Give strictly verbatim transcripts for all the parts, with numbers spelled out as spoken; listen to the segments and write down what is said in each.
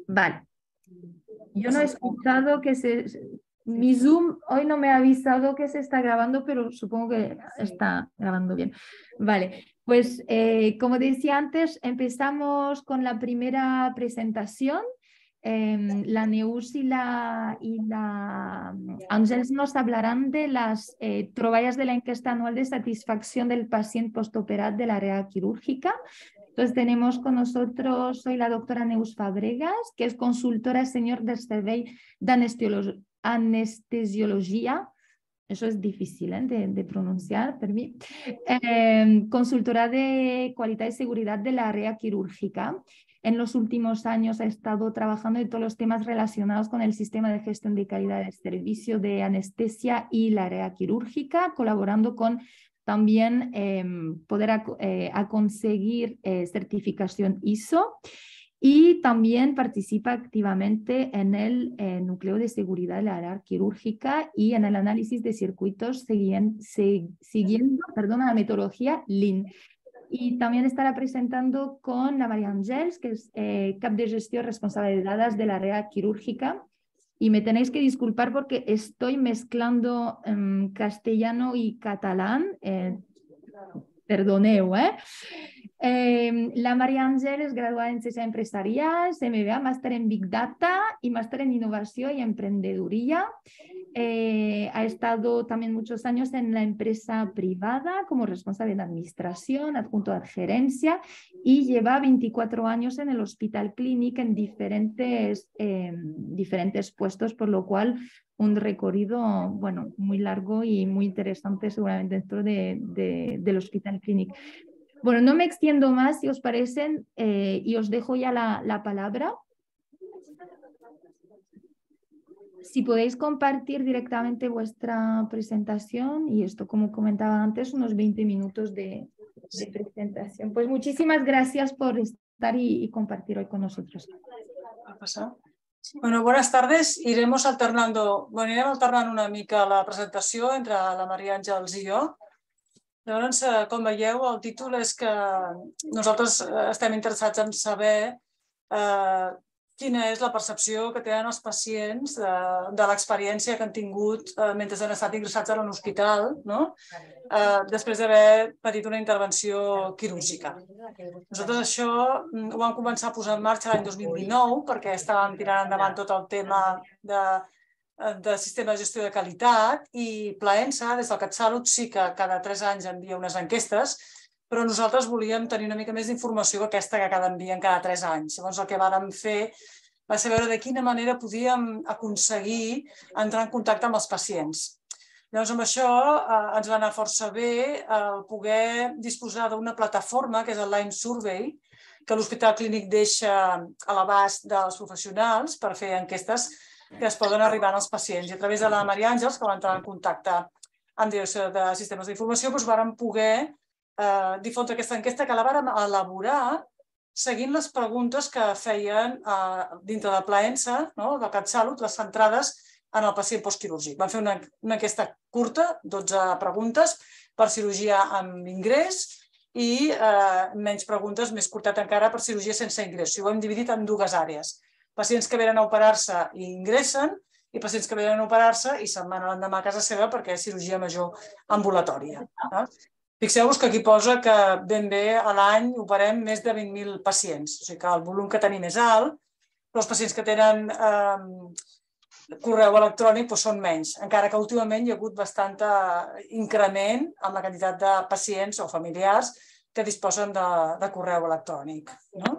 Vale. Yo no he escuchado que se... Mi Zoom hoy no me ha avisado que se está grabando, pero supongo que está grabando bien. Vale, pues eh, como decía antes, empezamos con la primera presentación. Eh, la Neus y la, y la Àngels nos hablarán de las eh, troballes de la encuesta anual de satisfacción del paciente postoperat de l'àrea quirúrgica. Entonces tenemos con nosotros, soy la doctora Neus Fabregas, que es consultora senior del Servei d'Anestesiología. Eso es difícil ¿eh? de, de pronunciar, per mí. Eh, consultora de calidad y seguridad de la área quirúrgica. En los últimos años ha estado trabajando en todos los temas relacionados con el sistema de gestión de calidad del servicio de anestesia y la área quirúrgica, colaborando con también eh, poder a, eh, a conseguir eh, certificación I S O. Y también participa activamente en el eh, núcleo de seguridad de la área quirúrgica y en el análisis de circuitos siguiendo, siguiendo perdón, la metodología Lean. Y también estará presentando con la María Àngels, que es eh, cap de gestión responsable de datos de la área quirúrgica. Y me tenéis que disculpar porque estoy mezclando um, castellano y catalán. Eh, perdoneu, ¿eh? Eh, la María Àngels es graduada en Ciencias Empresariales, M B A, máster en Big Data y máster en Innovación y Emprendeduría. Eh, ha estado también muchos años en la empresa privada como responsable de administración, adjunto a gerencia y lleva veinticuatro años en el Hospital Clínic en diferentes, eh, diferentes puestos, por lo cual un recorrido bueno, muy largo y muy interesante seguramente dentro de, de, del Hospital Clínic. Bueno, no me extiendo más, si os parecen, eh, y os dejo ya la, la palabra. Si podéis compartir directamente vuestra presentación, y esto, como comentaba antes, unos veinte minutos de, de presentación. Pues muchísimas gracias por estar y, y compartir hoy con nosotros. Bueno, buenas tardes. Iremos alternando, bueno, irem alternant una mica la presentació entre la Maria Àngels i jo. Llavors, com veieu, el títol és que nosaltres estem interessats en saber eh, quina és la percepció que tenen els pacients de, de l'experiència que han tingut eh, mentre han estat ingressats a l'hospital, no? eh, després d'haver patit una intervenció quirúrgica. Nosaltres això ho vam començar a posar en marxa l'any dos mil dinou perquè estàvem tirant endavant tot el tema de de sistema de gestió de qualitat i Plaensa, des del CatSalut, sí que cada tres anys envia unes enquestes, però nosaltres volíem tenir una mica més d'informació que aquesta que cada envien cada tres anys. Llavors el que vàrem fer va ser veure de quina manera podíem aconseguir entrar en contacte amb els pacients. Llavors amb això eh, ens va anar força bé el poder disposar d'una plataforma que és el Line Survey, que l'Hospital Clínic deixa a l'abast dels professionals per fer enquestes que es poden arribar als pacients. I a través de la Maria Àngels, que va entrar en contacte amb Direcció de Sistemes d'Informació, doncs vàrem poder eh, difondre aquesta enquesta que la vàrem elaborar seguint les preguntes que feien eh, dintre de Plaensa, no, del CatSalut, les centrades en el pacient postquirúrgic. Vam fer una, una enquesta curta, dotze preguntes, per cirurgia amb ingrés i eh, menys preguntes, més curtet encara, per cirurgia sense ingrés. I ho hem dividit en dues àrees. Pacients que venen a operar-se i ingressen i pacients que venen a operar-se i se'n van l'endemà a casa seva perquè és cirurgia major ambulatòria. Fixeu-vos que aquí posa que ben bé a l'any operem més de vint mil pacients, o sigui que el volum que tenim és alt, però els pacients que tenen eh, correu electrònic doncs són menys, encara que últimament hi ha hagut bastant increment en la quantitat de pacients o familiars que disposen de, de correu electrònic. No?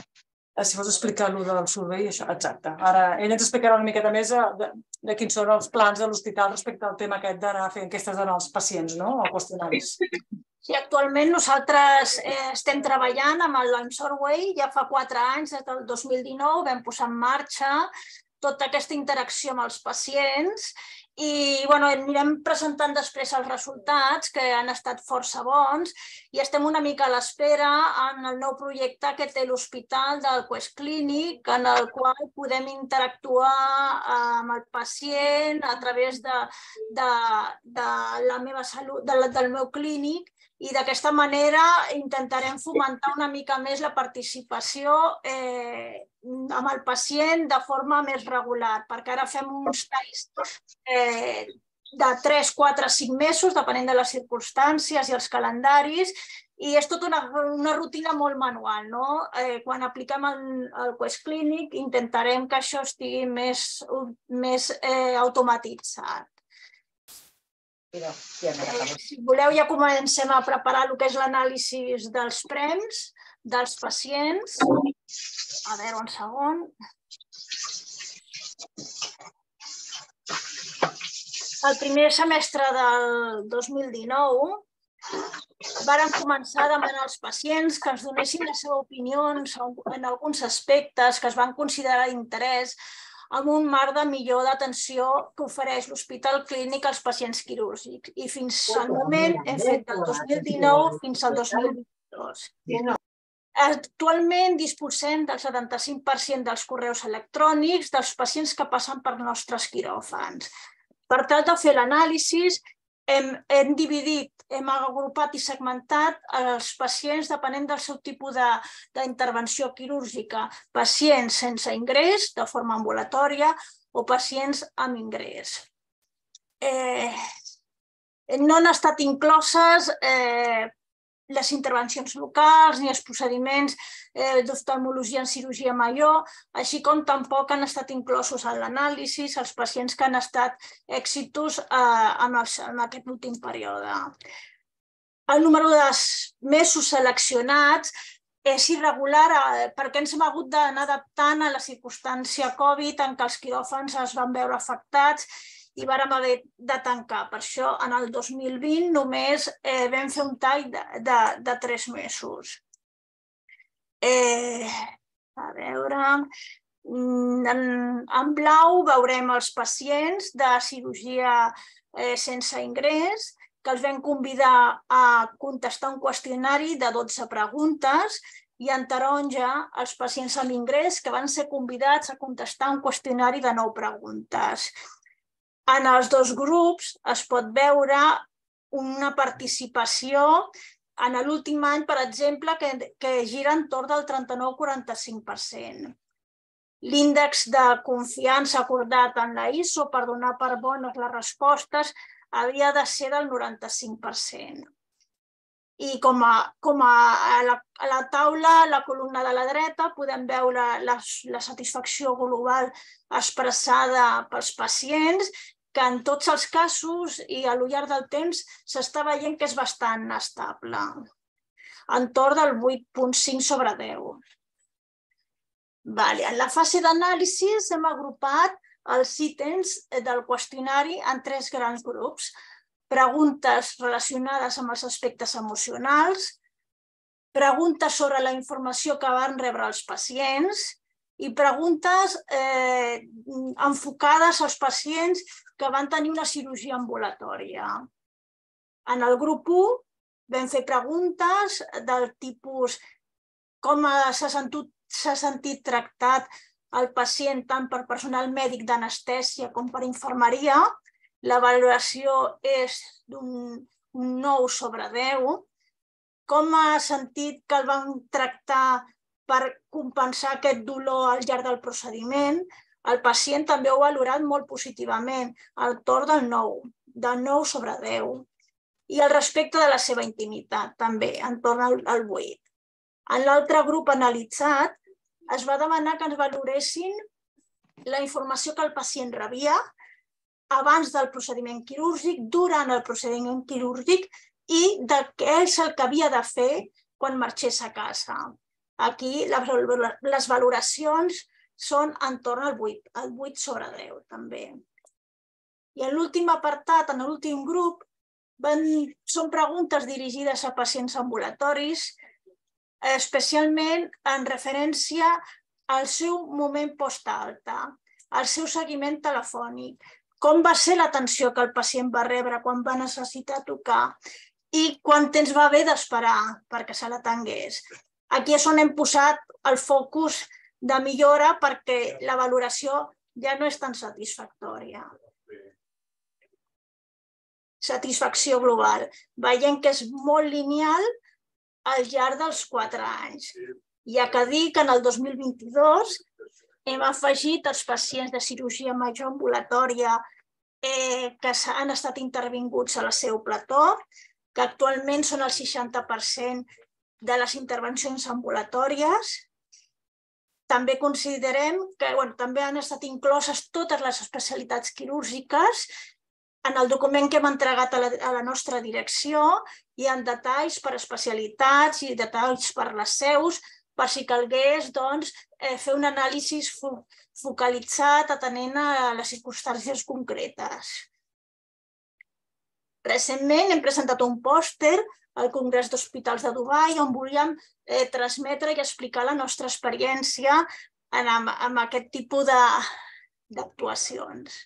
Si vols explicar allò del survey, això, exacte. Ara, ell ens explicarà una miqueta més de, de quins són els plans de l'hospital respecte al tema aquest d'anar a fer enquestes als pacients, no? O qüestionaris. Sí, actualment nosaltres eh, estem treballant amb el Line Survey, ja fa quatre anys, des del dos mil dinou, vam posar en marxa tota aquesta interacció amb els pacients i bueno, anirem presentant després els resultats, que han estat força bons, i estem una mica a l'espera en el nou projecte que té l'hospital del Quest Clínic, en el qual podem interactuar amb el pacient a través de, de, de la meva salut, de, del meu clínic, i d'aquesta manera intentarem fomentar una mica més la participació eh, amb el pacient de forma més regular, perquè ara fem uns talls de tres, quatre, cinc mesos, depenent de les circumstàncies i els calendaris, i és tota una, una rutina molt manual, no? Eh, quan apliquem el, el Quest Clinic intentarem que això estigui més, més eh, automatitzat. Eh, si voleu ja comencem a preparar el que és l'anàlisi dels prems dels pacients. A veure, un segon. El primer semestre del dos mil dinou vàrem començar a demanar als pacients que ens donessin la seva opinió en alguns aspectes que es van considerar d'interès amb un marc de millor d'atenció que ofereix l'Hospital Clínic als pacients quirúrgics. I fins al moment hem fet del dos mil dinou fins al dos mil vint-i-dos. Actualment disposem del setanta-cinc per cent dels correus electrònics dels pacients que passen per nostres quiròfans. Per tal de fer l'anàlisi, hem, hem dividit, hem agrupat i segmentat els pacients depenent del seu tipus d'intervenció quirúrgica, pacients sense ingrés, de forma ambulatòria, o pacients amb ingrés. Eh, no han estat incloses eh, les intervencions locals ni els procediments eh, d'oftalmologia en cirurgia major, així com tampoc han estat inclosos en l'anàlisi els pacients que han estat èxitos eh, en, els, en aquest últim període. El número de mesos seleccionats és irregular eh, perquè ens hem hagut d'anar adaptant a la circumstància Covid en què els quiròfans es van veure afectats i vàrem haver de tancar. Per això, en el dos mil vint només eh, vam fer un tall de, de, de tres mesos. Eh, a veure... En, en blau veurem els pacients de cirurgia eh, sense ingrés, que els vam convidar a contestar un qüestionari de dotze preguntes, i en taronja els pacients amb ingrés que van ser convidats a contestar un qüestionari de nou preguntes. En els dos grups es pot veure una participació en l'últim any, per exemple, que, que gira entorn del trenta-nou a quaranta-cinc per cent. L'índex de confiança acordat en la I S O per donar per bones les respostes havia de ser del noranta-cinc per cent. I com a, com a, a, la, a la taula, a la columna de la dreta, podem veure la, la satisfacció global expressada pels pacients, que en tots els casos i a lo llarg del temps s'està veient que és bastant estable, entorn del vuit coma cinc sobre deu. Vale. En la fase d'anàlisi hem agrupat els ítems del qüestionari en tres grans grups. Preguntes relacionades amb els aspectes emocionals, preguntes sobre la informació que van rebre els pacients i preguntes eh, enfocades als pacients que van tenir una cirurgia ambulatòria. En el grup u vam fer preguntes del tipus com s'ha sentit, s'ha sentit tractat el pacient tant per personal mèdic d'anestèsia com per infermeria. La valoració és d'un nou sobre deu. Com ha sentit que el van tractar per compensar aquest dolor al llarg del procediment? El pacient també ho ha valorat molt positivament, al torn del nou, del nou sobre deu. I al respecte de la seva intimitat, també, en torn al vuit. En l'altre grup analitzat, es va demanar que ens valoressin la informació que el pacient rebia abans del procediment quirúrgic, durant el procediment quirúrgic i de què és el que havia de fer quan marxés a casa. Aquí les valoracions són entorn al vuit, al vuit sobre deu també. I en l'últim apartat, en l'últim grup, són preguntes dirigides a pacients ambulatoris, especialment en referència al seu moment postalta, al seu seguiment telefònic, com va ser l'atenció que el pacient va rebre quan va necessitar tocar i quant temps va haver d'esperar perquè se l'atengués. Aquí és on hem posat el focus de millora perquè la valoració ja no és tan satisfactòria. Satisfacció global. Veiem que és molt lineal al llarg dels quatre anys. Hi ha que dir que en el dos mil vint-i-dos hem afegit els pacients de cirurgia major ambulatòria que han estat intervinguts a la seu plató, que actualment són el seixanta per cent de les intervencions ambulatòries. També considerem que també han estat incloses totes les especialitats quirúrgiques. En el document que hem entregat a la nostra direcció hi ha detalls per especialitats i detalls per les seus, per si calgués fer un anàlisi focalitzat atenent a les circumstàncies concretes. Recentment hem presentat un pòster al Congrés d'Hospitals de Dubai on volíem transmetre i explicar la nostra experiència amb aquest tipus d'actuacions.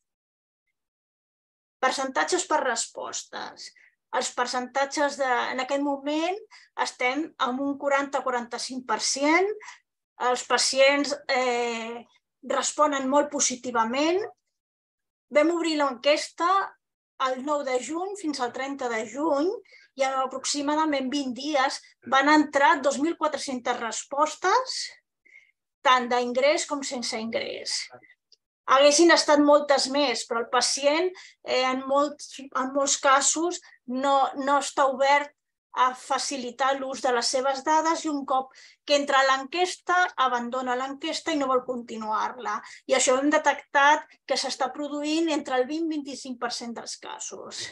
Percentatges per respostes. Els percentatges en aquest moment estem en un quaranta a quaranta-cinc per cent. Els pacients responen molt positivament. Vam obrir l'enquesta el nou de juny fins al trenta de juny i en aproximadament vint dies van entrar dos mil quatre-centes respostes, tant d'ingrés com sense ingrés. Haguessin estat moltes més, però el pacient en molts casos no està obert a facilitar l'ús de les seves dades i un cop que entra a l'enquesta, abandona l'enquesta i no vol continuar-la. I això hem detectat que s'està produint entre el vint i el vint-i-cinc per cent dels casos.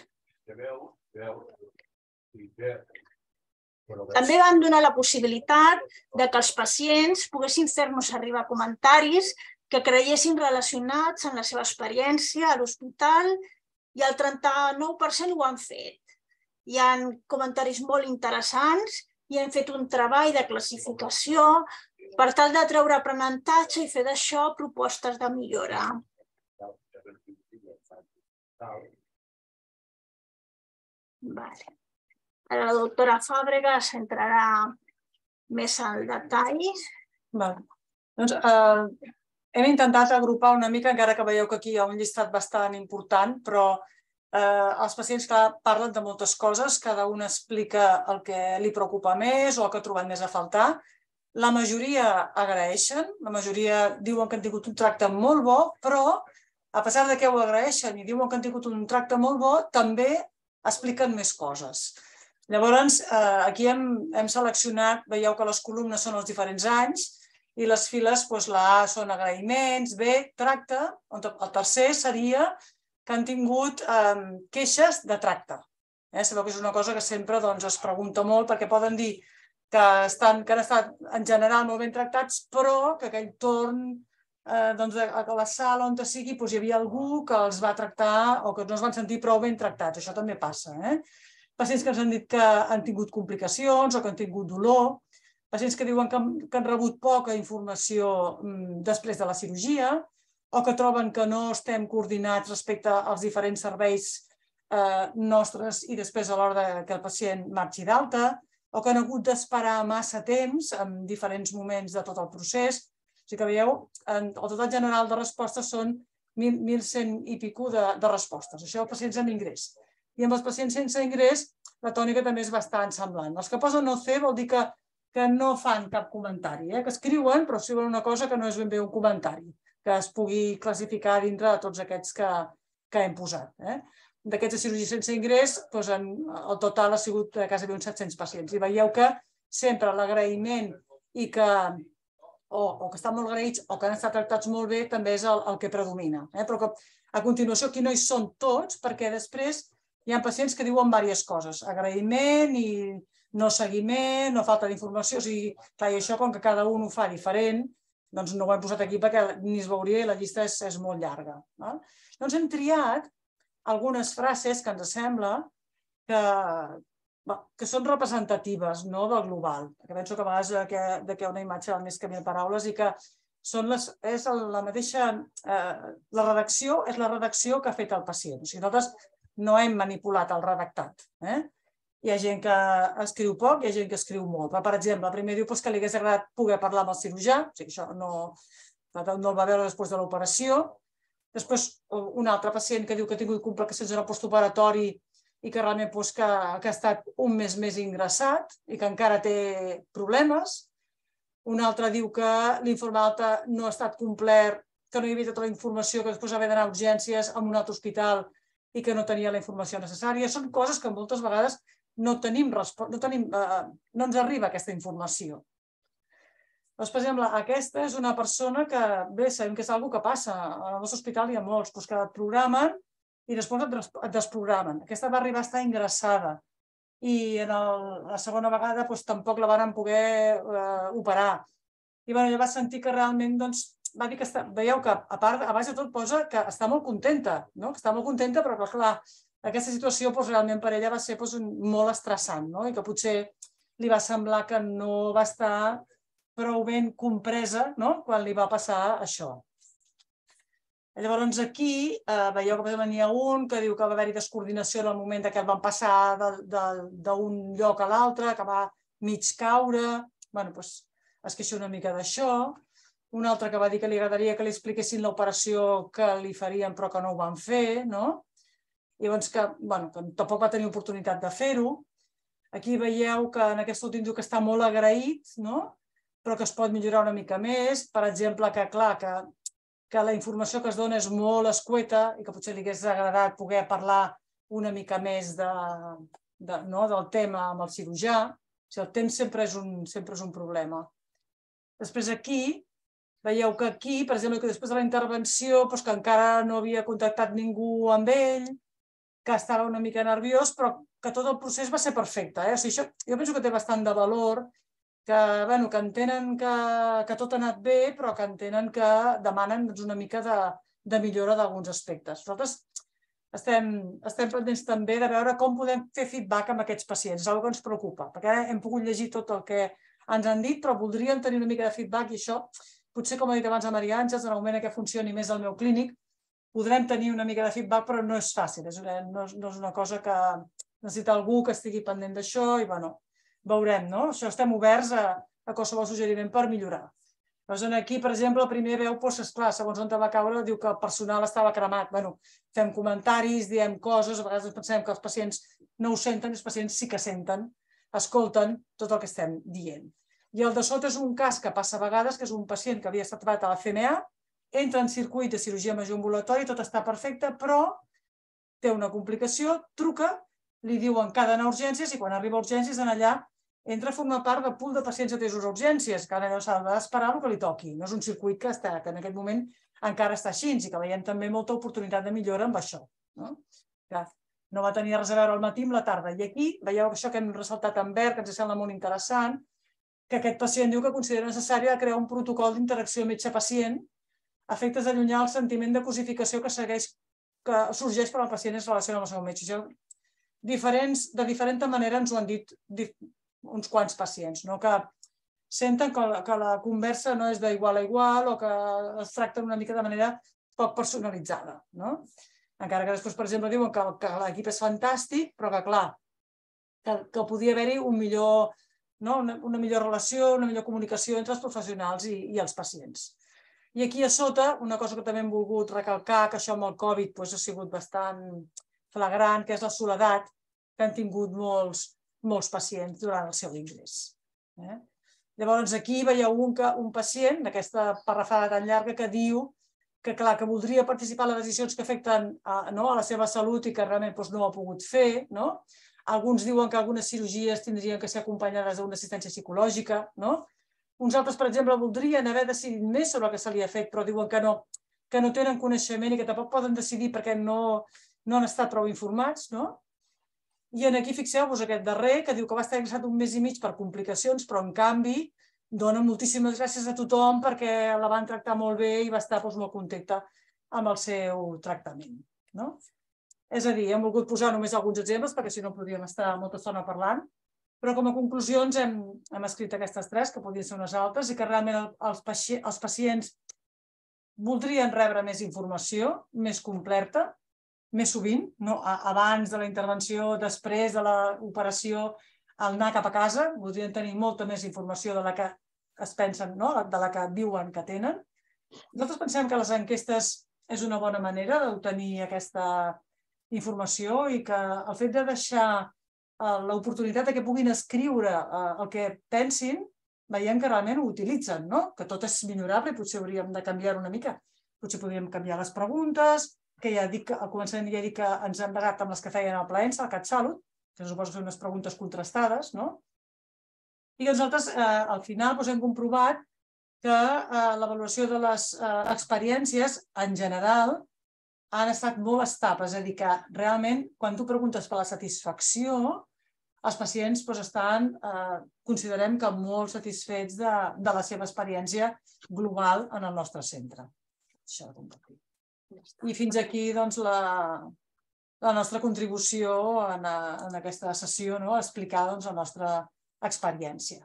També vam donar la possibilitat que els pacients poguessin fer-nos arribar comentaris que creiessin relacionats amb la seva experiència a l'hospital i el trenta-nou per cent ho han fet. Hi ha comentaris molt interessants i hem fet un treball de classificació per tal de treure aprenentatge i fer d'això propostes de millora. Ara la doctora Fàbregas entrarà més al detall. Doncs hem intentat agrupar una mica, encara que veieu que aquí hi ha un llistat bastant important, però els pacients parlen de moltes coses, cada un explica el que li preocupa més o el que ha trobat més a faltar. La majoria agraeixen, la majoria diuen que han tingut un tracte molt bo, però a pesar de que ho agraeixen i diuen que han tingut un tracte molt bo, també expliquen més coses. Llavors, aquí hem seleccionat, veieu que les columnes són els diferents anys i les files, la A són agraïments, B, tracte, el tercer seria que han tingut queixes de tracte. Sabeu que és una cosa que sempre es pregunta molt perquè poden dir que han estat en general molt ben tractats, però que aquell torn a la sala on sigui hi havia algú que els va tractar o que no es van sentir prou ben tractats. Això també passa. Pacients que ens han dit que han tingut complicacions o que han tingut dolor, pacients que diuen que han rebut poca informació després de la cirurgia, o que troben que no estem coordinats respecte als diferents serveis nostres i després a l'hora que el pacient marxi d'alta, o que han hagut d'esperar massa temps en diferents moments de tot el procés. O sigui que veieu, el total general de respostes són mil cent i pico de respostes. Això els pacients amb ingrés. I amb els pacients sense ingrés la tònica també és bastant semblant. Els que posen no C vol dir que no fan cap comentari, que escriuen però escriuen una cosa que no és ben bé un comentari, que es pugui classificar dintre de tots aquests que hem posat. D'aquests de cirurgia sense ingrés, el total ha sigut quasi uns set-cents pacients. I veieu que sempre l'agraïment i que o que estan molt agraïts o que han estat tractats molt bé també és el que predomina. Però a continuació aquí no hi són tots perquè després hi ha pacients que diuen diverses coses. Agraïment i no seguiment, no falta d'informació. O sigui, i això com que cada un ho fa diferent, doncs no ho hem posat aquí perquè ni es veuria i la llista és molt llarga. Doncs hem triat algunes frases que ens sembla que són representatives del global. Penso que a vegades que una imatge val més que mil paraules i que és la mateixa... La redacció és la redacció que ha fet el pacient. O sigui, nosaltres no hem manipulat el redactat. Hi ha gent que escriu poc, hi ha gent que escriu molt. Per exemple, el primer diu que li hagués agradat poder parlar amb el cirurgià, o sigui, això no el va veure després de l'operació. Després, un altre pacient que diu que ha tingut complicacions en el postoperatori i que realment ha estat un mes més ingressat i que encara té problemes. Un altre diu que l'informe d'alta no ha estat complert, que no hi havia tota la informació, que després va haver d'anar a urgències a un altre hospital i que no tenia la informació necessària. Són coses que moltes vegades no tenim resposta, no, tenim, eh, no ens arriba aquesta informació. Doncs, per exemple, aquesta és una persona que, bé, sabem que és una cosa que passa. Al nostre hospital hi ha molts doncs, que et programen i després et desprogramen. Aquesta va arribar a estar ingressada i en el, la segona vegada doncs, tampoc la van poder eh, operar. I bueno, jo vaig sentir que realment doncs, va dir que està, veieu que a part, a baix de tot posa que està molt contenta, no? Que està molt contenta, però clar, aquesta situació doncs, realment per ella va ser doncs, molt estressant, no? I que potser li va semblar que no va estar prou ben compresa, no? Quan li va passar això. Llavors aquí eh, veieu que n'hi ha un que diu que va haver-hi descoordinació en el moment que el van passar d'un lloc a l'altre, que va mig caure. Bé, doncs es queixa una mica d'això. Un altre que va dir que li agradaria que li expliquessin l'operació que li farien però que no ho van fer, no? I llavors que, bueno, que tampoc va tenir oportunitat de fer-ho. Aquí veieu que en aquest últim diu que està molt agraït, no? Però que es pot millorar una mica més. Per exemple, que clar, que, que la informació que es dona és molt escueta i que potser li hagués agradat poder parlar una mica més de, de, no, del tema amb el cirurgià. O sigui, el temps sempre és un, sempre és un problema. Després aquí, veieu que aquí, per exemple, que després de la intervenció, doncs que encara no havia contactat ningú amb ell, que estava una mica nerviós, però que tot el procés va ser perfecte. Eh? O sigui, això, jo penso que té bastant de valor, que, bueno, que entenen que, que tot ha anat bé, però que entenen que demanen doncs, una mica de, de millora d'alguns aspectes. Nosaltres estem, estem pendents també de veure com podem fer feedback amb aquests pacients. És una cosa que ens preocupa, perquè ara hem pogut llegir tot el que ens han dit, però voldríem tenir una mica de feedback i això, potser, com ha dit abans a Maria Àngels, en el moment que funcioni més el meu clínic, podrem tenir una mica de feedback, però no és fàcil, és una, no, no és una cosa que necessita algú que estigui pendent d'això i, bueno, veurem, no? Això estem oberts a, a qualsevol suggeriment per millorar. Llavors, aquí, per exemple, el primer veu, doncs, esclar, segons on te va caure, diu que el personal estava cremat. Bueno, fem comentaris, diem coses, a vegades pensem que els pacients no ho senten, els pacients sí que senten, escolten tot el que estem dient. I el de sota és un cas que passa a vegades, que és un pacient que havia estat tractat a la C M A, entra en circuit de cirurgia major ambulatori, tot està perfecte, però té una complicació, truca, li diuen que ha d'anar a urgències i quan arriba a urgències en allà entra a formar part del pool de pacients atesos a urgències, que ara s'ha d'esperar el que li toqui. No és un circuit que, està, que en aquest moment encara està així i que veiem també molta oportunitat de millora amb això. No? Que no va tenir res a veure al matí amb la tarda. I aquí veieu això que hem ressaltat en verd, que ens sembla molt interessant, que aquest pacient diu que considera necessari crear un protocol d'interacció metge-pacient a efectes d'allunyar el sentiment de cosificació que, segueix, que sorgeix quan el pacient es relaciona amb el seu metge. Això, diferents, de diferent manera ens ho han dit uns quants pacients, no? Que senten que la, que la conversa no és d'igual a igual o que es tracta una mica de manera poc personalitzada. No? Encara que després, per exemple, diuen que, que l'equip és fantàstic, però que, clar, que, que podia haver-hi un millor, no? una, una millor relació, una millor comunicació entre els professionals i, i els pacients. I aquí a sota, una cosa que també hem volgut recalcar, que això amb el Covid doncs, ha sigut bastant flagrant, que és la soledat que han tingut molts, molts pacients durant el seu ingrés. Eh? Llavors aquí veieu un, un pacient d'aquesta parrafada tan llarga que diu que, clar, que voldria participar en les decisions que afecten a, no, a la seva salut i que realment doncs, no ho ha pogut fer. No? Alguns diuen que algunes cirurgies tindrien que ser acompanyades d'una assistència psicològica. No? Uns altres, per exemple, voldrien haver decidit més sobre el que se li ha fet, però diuen que no, que no tenen coneixement i que tampoc poden decidir perquè no, no han estat prou informats. No? I aquí fixeu-vos aquest darrer, que diu que va estar ingressat un mes i mig per complicacions, però en canvi dona moltíssimes gràcies a tothom perquè la van tractar molt bé i va estar doncs, molt contenta amb el seu tractament. No? És a dir, hem volgut posar només alguns exemples, perquè si no podríem estar molta estona parlant, però com a conclusions hem, hem escrit aquestes tres, que podrien ser unes altres, i que realment els, paci els pacients voldrien rebre més informació, més completa, més sovint, no? Abans de la intervenció, després de l'operació, al anar cap a casa, voldrien tenir molta més informació de la que es pensen, no? De la que diuen que tenen. Nosaltres pensem que les enquestes és una bona manera d'obtenir aquesta informació i que el fet de deixar l'oportunitat que puguin escriure el que pensin veiem que realment ho utilitzen, no? Que tot és millorable i potser hauríem de canviar una mica. Potser podríem canviar les preguntes, que ja dic, al començament ja dic que ens hem bagat amb les que feien al Plaensa, al CatSalut, que suposo fer unes preguntes contrastades, no? I nosaltres, al final, hem comprovat que l'avaluació de les experiències, en general, han estat molt estables. És a dir, que realment, quan tu preguntes per la satisfacció, els pacients estan, considerem que molt satisfets de la seva experiència global en el nostre centre. Això de compartir. I fins aquí la nostra contribució en aquesta sessió, a explicar la nostra experiència.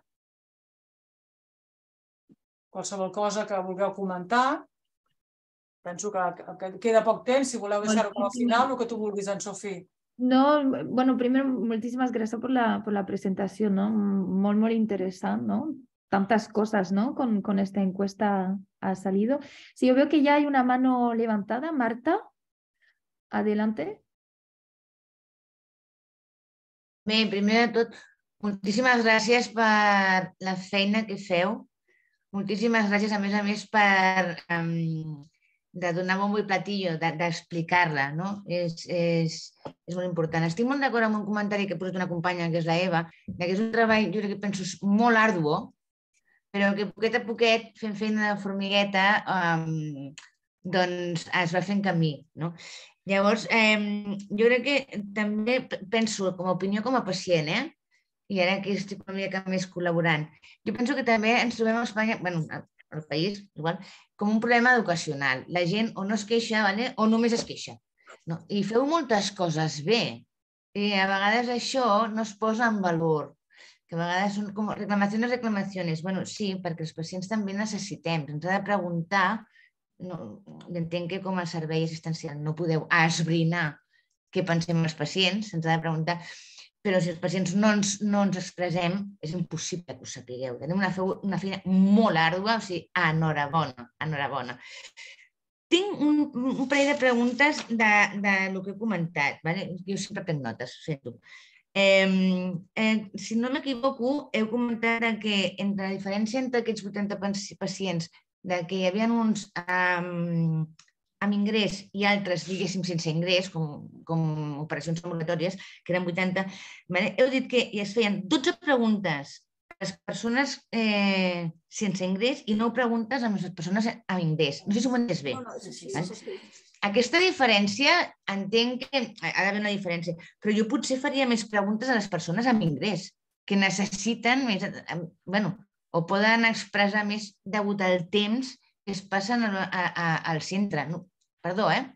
Qualsevol cosa que vulgueu comentar, penso que queda poc temps, si voleu deixar-ho per al final, el que tu vulguis, en Sofí. No, bueno, primero, muchísimas gracias por la, por la presentación, ¿no? Muy, muy interesante, ¿no? Tantas cosas, ¿no? Con, con esta encuesta ha salido. Sí, yo veo que ya hay una mano levantada. Marta, adelante. Bé, primer de tot, moltíssimes gràcies per la feina que feu. Moltíssimes gràcies, a més a més, per um, de donar bombo i platillo, d'explicar-la, no? És, és, és molt important. Estic molt d'acord amb un comentari que ha posat una companya, que és la Eva, que és un treball, jo crec que penso, molt arduo, però que poquet a poquet, fent feina de formigueta, um, doncs es va fent camí, no? Llavors, eh, jo crec que també penso, com a opinió com a pacient, eh? I ara que estic una mica més col·laborant, jo penso que també ens trobem a Espanya, bueno, al país, igual, com un problema educacional. La gent o no es queixa, ¿vale? O només es queixa. No? I feu moltes coses bé. I a vegades això no es posa en valor. Que a vegades són com reclamacions, reclamacions. Bueno, sí, perquè els pacients també necessitem. Ens ha de preguntar, no, entenc que com a servei assistencial no podeu esbrinar què pensem els pacients, ens ha de preguntar, però si els pacients no ens, no ens expressem, és impossible que ho sapigueu. Tenim una, una feina molt àrdua, o sigui, enhorabona, enhorabona. Tinc un, un parell de preguntes de, de lo que he comentat, ¿vale? Jo sempre prenc notes, ho sento. Eh, eh, si no m'equivoco, heu comentat que entre la diferència entre aquests vuitanta pacients, de que hi havia uns eh, amb ingrés i altres, diguéssim, sense ingrés, com, com operacions ambulatòries, que eren vuitanta, vale? Heu dit que es feien dotze preguntes a les persones eh, sense ingrés i nou preguntes a les persones amb ingrés. No sé si m'ho entès bé. No, no, sí, sí, sí, sí. Aquesta diferència, entenc que ha d'haver una diferència, però jo potser faria més preguntes a les persones amb ingrés, que necessiten més, bueno, o poden expressar més degut al temps que es passen a, a, a, al centre. No, perdó, eh?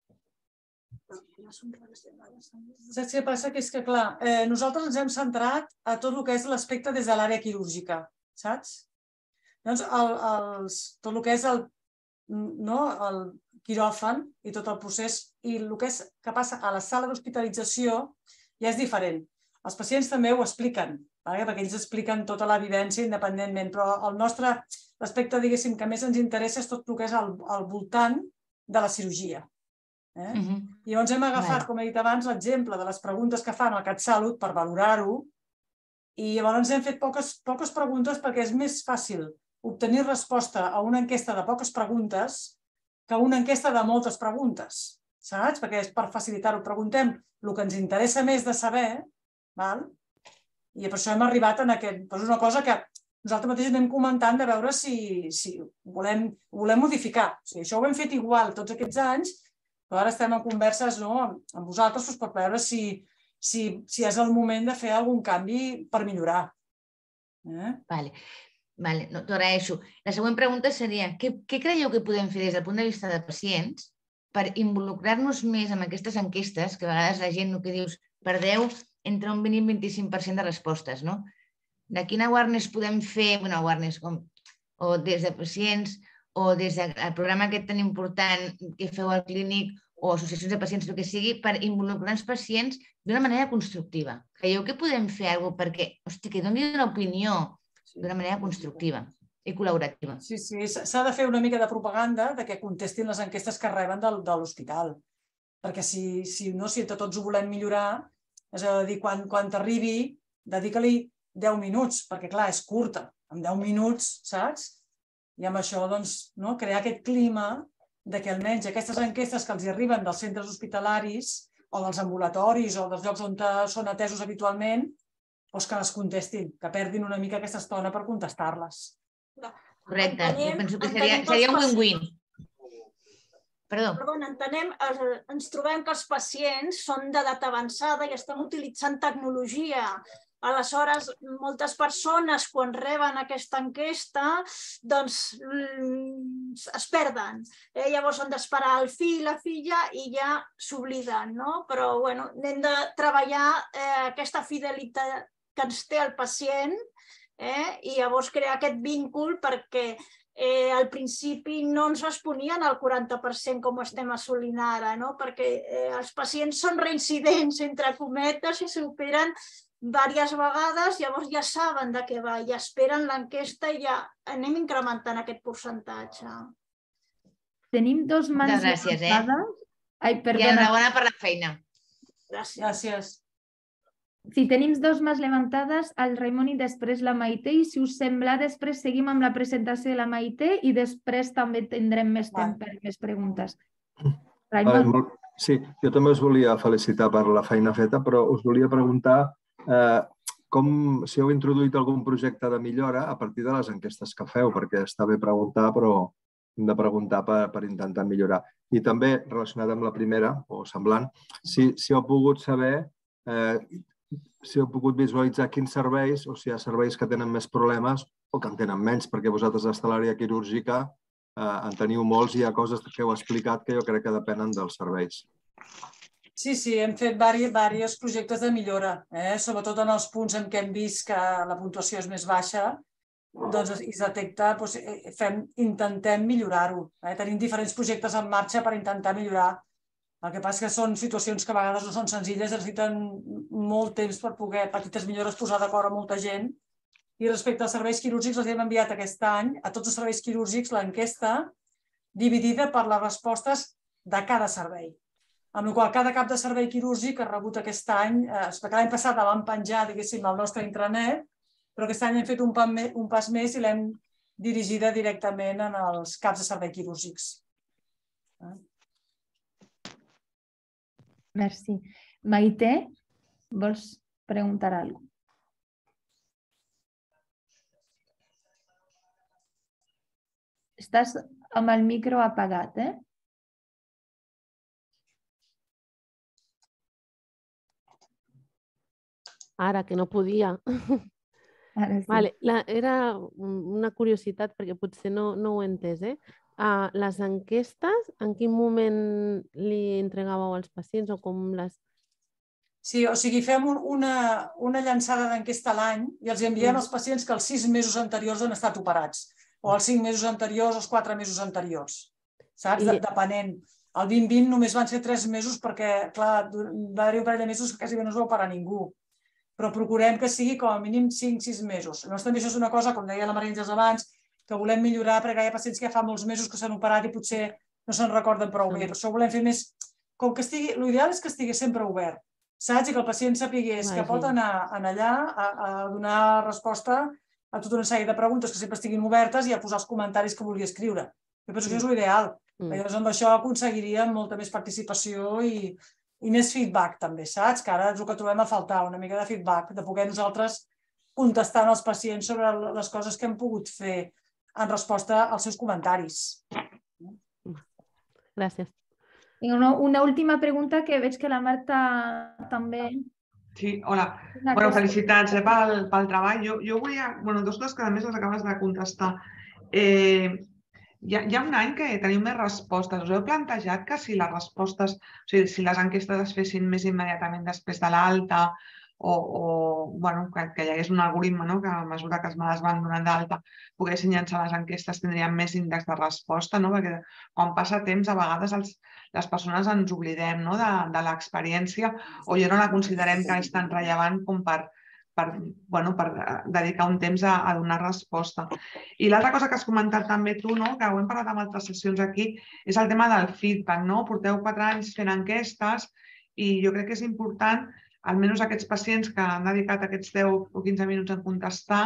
Saps què passa? Que és que, clar, eh, nosaltres ens hem centrat a tot el que és l'aspecte des de l'àrea quirúrgica, saps? Doncs el, els, tot el que és el, no, el quiròfan i tot el procés i el que, és, que passa a la sala d'hospitalització ja és diferent. Els pacients també ho expliquen, perquè ells expliquen tota la vivència independentment, però el nostre l'aspecte, diguéssim, que més ens interessa és tot el que és al, al voltant de la cirurgia. Eh? Uh-huh. I llavors hem agafat, right, com he dit abans, l'exemple de les preguntes que fan al CatSalut per valorar-ho i llavors hem fet poques, poques preguntes perquè és més fàcil obtenir resposta a una enquesta de poques preguntes que una enquesta de moltes preguntes, saps? Perquè és per facilitar-ho. Preguntem el que ens interessa més de saber, val? I per això hem arribat en aquest... És una cosa que nosaltres mateixos anem comentant de veure si, si volem, volem modificar. O sigui, això ho hem fet igual tots aquests anys, però ara estem en converses, no, amb vosaltres per veure si, si, si és el moment de fer algun canvi per millorar. Eh? Vale. Vale, no, t'ho agraeixo. La següent pregunta seria, què, què creieu que podem fer des del punt de vista de pacients per involucrar-nos més en aquestes enquestes, que a vegades la gent, el que dius, perdeu entre un vint i un vint-i-cinc per cent de respostes, no? De quina awareness podem fer, bueno, awareness, com, o des de pacients, o des del programa aquest tan important que feu al clínic, o associacions de pacients, el que sigui, per involucrar els pacients d'una manera constructiva. Creieu que podem fer alguna cosa perquè, hosti, que doni una opinió d'una manera constructiva i col·laborativa? Sí, sí, s'ha de fer una mica de propaganda de que contestin les enquestes que reben de, de l'hospital. Perquè si, si no, si tots ho volem millorar, és a dir, quan, quan t'arribi, dedica-li deu minuts, perquè clar, és curta. en deu minuts, saps? I amb això, doncs, crear aquest clima que almenys aquestes enquestes que els arriben dels centres hospitalaris o dels ambulatoris o dels llocs on són atesos habitualment, que les contestin, que perdin una mica aquesta estona per contestar-les. Correcte, jo penso que seria un win-win. Perdó. Perdona, entenem, ens trobem que els pacients són d'edat avançada i estem utilitzant tecnologia. Aleshores, moltes persones, quan reben aquesta enquesta, doncs es perden. Llavors han d'esperar el fill, la filla i ja s'obliden, no? Però, bueno, hem de treballar aquesta fidelitat que ens té el pacient i llavors crear aquest vincul perquè al principi no ens responien al quaranta per cent com estem assolint ara, perquè els pacients són reincidents, entre cometes, i s'operen diverses vegades, llavors ja saben de què va, ja esperen l'enquesta i ja anem incrementant aquest percentatge. Tenim dos mans levantades. Ai, perdona. I enhorabona per la feina. Gràcies. Sí, tenim dos mans levantades, el Raimon i després la Maite, i si us sembla, després seguim amb la presentació de la Maite i després també tindrem més temps per més preguntes. Raimon. Sí, jo també us volia felicitar per la feina feta, però us volia preguntar si heu introduït algun projecte de millora a partir de les enquestes que feu, perquè està bé preguntar, però hem de preguntar per intentar millorar. I també, relacionat amb la primera, o semblant, si heu pogut saber, si heu pogut visualitzar quins serveis, o si hi ha serveis que tenen més problemes o que en tenen menys, perquè vosaltres des de l'àrea quirúrgica en teniu molts i hi ha coses que heu explicat que jo crec que depenen dels serveis. Sí, sí, hem fet diversos projectes de millora, sobretot en els punts en què hem vist que la puntuació és més baixa i es detecta, intentem millorar-ho. Tenim diferents projectes en marxa per intentar millorar. El que passa és que són situacions que a vegades no són senzilles, necessiten molt temps per poder, petites millores, posar d'acord amb molta gent. I respecte als serveis quirúrgics, els hem enviat aquest any a tots els serveis quirúrgics l'enquesta dividida per les respostes de cada servei. Amb la qual cosa, cada cap de servei quirúrgic ha rebut aquest any, perquè l'any passat la vam penjar, diguéssim, al nostre intranet, però aquest any hem fet un pas més i l'hem dirigida directament als caps de servei quirúrgics. Merci. Maite, vols preguntar alguna cosa? Estàs amb el micro apagat, eh? Ara, que no podia. Ara sí. Vale, era una curiositat, perquè potser no ho he entès, eh? Les enquestes, en quin moment li entregàveu als pacients o com les... Sí, o sigui, fem una llançada d'enquesta a l'any i els enviem als pacients que els sis mesos anteriors han estat operats o els cinc mesos anteriors o els quatre mesos anteriors, saps? Depenent. El vint vint només van ser tres mesos perquè, clar, va haver-hi un parell de mesos que quasi no es va operar ningú, però procurem que sigui com a mínim cinc sis mesos. Llavors també això és una cosa, com deia la Maria Àngels abans, que volem millorar perquè hi ha pacients que ja fa molts mesos que s'han operat i potser no se'n recorden prou bé. Per això volem fer més... Com que estigui... L'ideal és que estigui sempre obert, saps? I que el pacient sapigués que pot anar allà a donar resposta a tota una sèrie de preguntes que sempre estiguin obertes i a posar els comentaris que vulgui escriure. Jo penso que això és l'ideal. Llavors amb això aconseguiríem molta més participació i més feedback també, saps? Que ara és el que trobem a faltar, una mica de feedback, de poder nosaltres contestar als pacients sobre les coses que hem pogut fer en resposta als seus comentaris. Gràcies. Una última pregunta que veig que la Marta també... Sí, hola. Bueno, felicitats pel treball. Jo volia... Bueno, dues coses que a més les acabes de contestar. Hi ha un any que teniu més respostes. Us heu plantejat que si les respostes, o sigui, si les enquestes es fessin més immediatament després de l'alta o que hi hagués un algoritme que a mesura que es van donant d'alta poguessin llançar les enquestes tindrien més índex de resposta, perquè quan passa temps a vegades les persones ens oblidem de l'experiència o ja no la considerem que és tan rellevant com per dedicar un temps a donar resposta. I l'altra cosa que has comentat també tu, que ho hem parlat en altres sessions aquí, és el tema del feedback. Porteu quatre anys fent enquestes i jo crec que és important, almenys aquests pacients que han dedicat aquests deu o quinze minuts a contestar,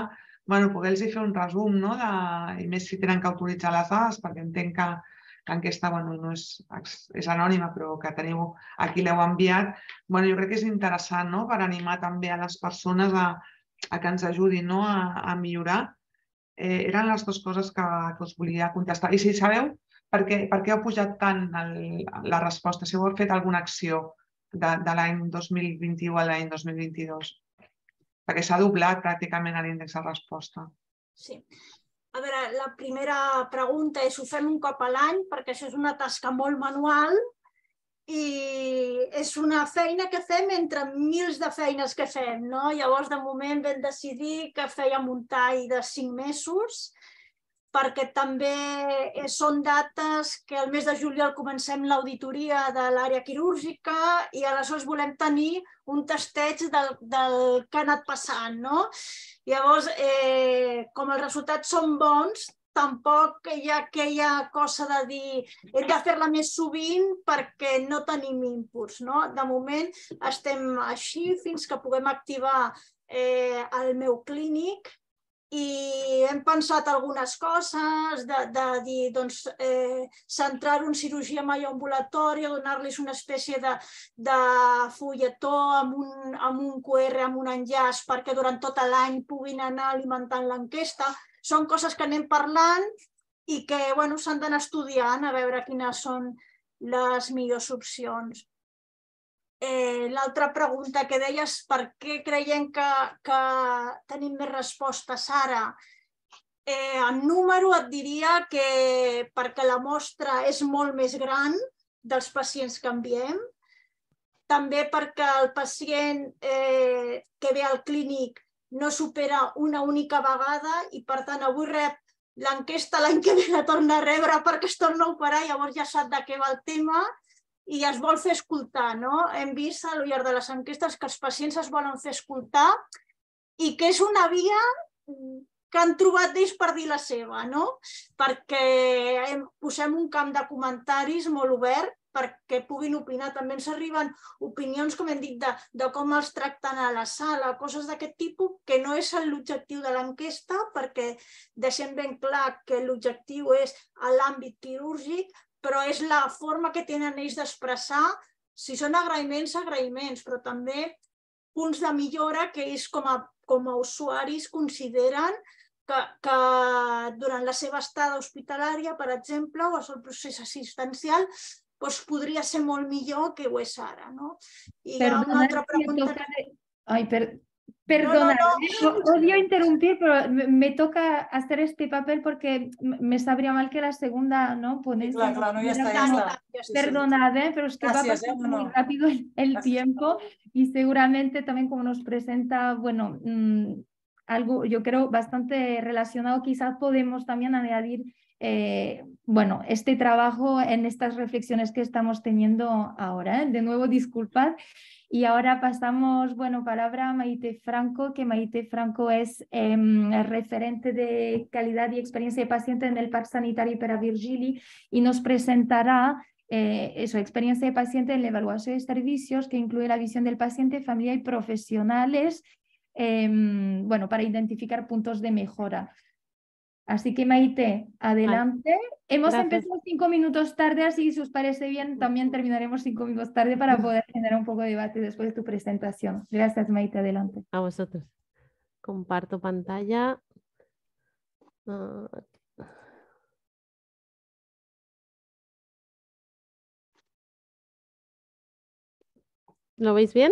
bueno, poder-los fer un resum, no? De, i més si tenen que autoritzar les dades, perquè entenc que l'enquesta bueno, no és, és anònima, però que teniu aquí l'heu enviat. Bueno, jo crec que és interessant, no? Per animar també a les persones a, a que ens ajudin, no? a, a millorar. Eh, eren les dues coses que, que us volia contestar. I si sabeu per què, per què heu pujat tant el, la resposta, si heu fet alguna acció de, de l'any dos mil vint-i-u a l'any dos mil vint-i-dos. Perquè s'ha doblat pràcticament l'índex de resposta. Sí. A veure, la primera pregunta és, ho fem un cop a l'any, perquè això és una tasca molt manual i és una feina que fem entre mils de feines que fem, no? Llavors, de moment vam decidir que fèiem un tall de cinc mesos, perquè també són dates que el mes de juliol comencem l'auditoria de l'àrea quirúrgica i aleshores volem tenir un tasteig del, del que ha anat passant, no? Llavors, eh, com els resultats són bons, tampoc hi ha aquella cosa de dir hem de fer-la més sovint perquè no tenim inputs, no? De moment estem així fins que puguem activar eh, el meu clínic i hem pensat algunes coses, de, de dir, doncs, eh, centrar-ho en cirurgia maioambulatòria, donar-los una espècie de, de fulletó amb un, amb un Q R, amb un enllaç, perquè durant tot l'any puguin anar alimentant l'enquesta. Són coses que anem parlant i que bueno, s'han d'anar estudiant a veure quines són les millors opcions. Eh, L'altra pregunta que deies, per què creiem que, que tenim més respostes ara? Eh, en número et diria que perquè la mostra és molt més gran dels pacients que enviem, també perquè el pacient eh, que ve al clínic no supera una única vegada i per tant avui rep l'enquesta, l'any que ve la torna a rebre perquè es torna a operar, llavors ja sap de què va el tema i es vol fer escoltar, no? Hem vist al llarg de les enquestes que els pacients es volen fer escoltar i que és una via que han trobat d'ells per dir la seva, no? Perquè posem un camp de comentaris molt obert perquè puguin opinar. També ens arriben opinions, com hem dit, de, de com els tracten a la sala, coses d'aquest tipus, que no és l'objectiu de l'enquesta, perquè deixem ben clar que l'objectiu és a l'àmbit quirúrgic, però és la forma que tenen ells d'expressar, si són agraïments, agraïments, però també punts de millora que ells com a, com a usuaris consideren que, que durant la seva estada hospitalària, per exemple, o el procés assistencial, doncs podria ser molt millor que ho és ara, no? I hi ha una altra pregunta... Que... Ai, per... Perdona, no, no, no. Odio interrumpir, pero me toca hacer este papel porque me sabría mal que la segunda, ¿no? Ponencia. Claro, claro, no, ya está, ya está. Perdonad, ¿eh? Pero es que Gracias, va pasando eh, no. muy rápido el, el tiempo y seguramente también como nos presenta, bueno, mmm, algo yo creo bastante relacionado, quizás podemos también añadir, eh, bueno, este trabajo en estas reflexiones que estamos teniendo ahora, ¿eh? De nuevo, disculpad. Y ahora pasamos, bueno, palabra a Maite Franco, que Maite Franco es eh, el referente de calidad y experiencia de paciente en el Parc Sanitari Pere Virgili y nos presentará eh, su experiencia de paciente en la evaluación de servicios que incluye la visión del paciente, familia y profesionales, eh, bueno, para identificar puntos de mejora. Así que Maite, adelante. Vale. Hemos Gracias. empezado cinco minutos tarde, así si os parece bien, también terminaremos cinco minutos tarde para poder generar un poco de debate después de tu presentación. Gracias, Maite, adelante. A vosotros. Comparto pantalla. Uh... ¿Lo veis bien?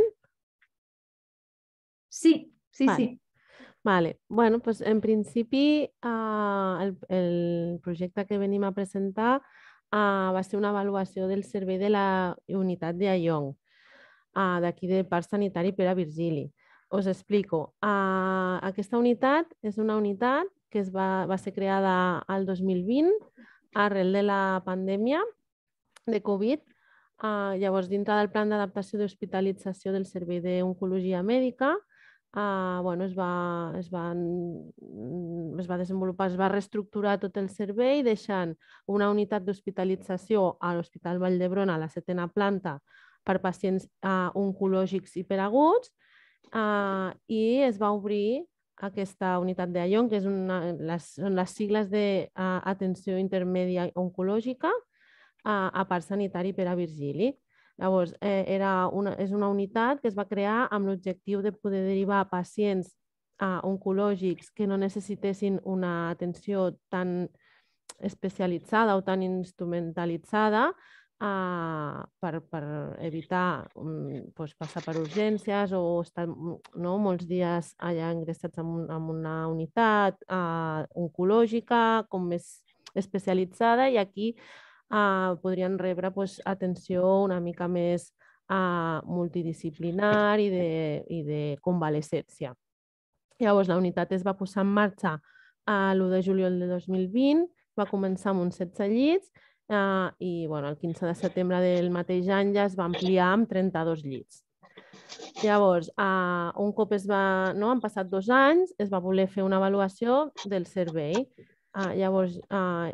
Sí, sí, vale. sí. Vale, bueno, pues en principi uh, el, el projecte que venim a presentar uh, va ser una avaluació del servei de la unitat de Ayong, uh, d'aquí del Parc Sanitari Pere Virgili. Us explico. Uh, aquesta unitat és una unitat que es va, va ser creada al dos mil vint arrel de la pandèmia de Covid. Uh, llavors, dintre del plan d'adaptació d'hospitalització del servei d'oncologia mèdica, Uh, bueno, es, va, es, va, es va desenvolupar, es va reestructurar tot el servei deixant una unitat d'hospitalització a l'Hospital Vall d'Hebron a la setena planta per pacients uh, oncològics hiperaguts uh, i es va obrir aquesta unitat de Ayong, que és una, les, són les sigles d'atenció intermèdia oncològica a, a Parc Sanitari Pere Virgili. Llavors, eh, era una, és una unitat que es va crear amb l'objectiu de poder derivar pacients eh, oncològics que no necessitessin una atenció tan especialitzada o tan instrumentalitzada Uh, per, per evitar um, doncs passar per urgències o estar no, molts dies allà ingressats en, un, en una unitat uh, oncològica com més especialitzada, i aquí uh, podrien rebre doncs, atenció una mica més uh, multidisciplinar i de, i de convalescència. Llavors, la unitat es va posar en marxa l'u de juliol de dos mil vint, va començar amb uns setze llits, Uh, i bueno, el quinze de setembre del mateix any ja es va ampliar amb trenta-dos llits. Llavors, uh, un cop es va, no, han passat dos anys, es va voler fer una avaluació del servei. Uh, llavors, uh,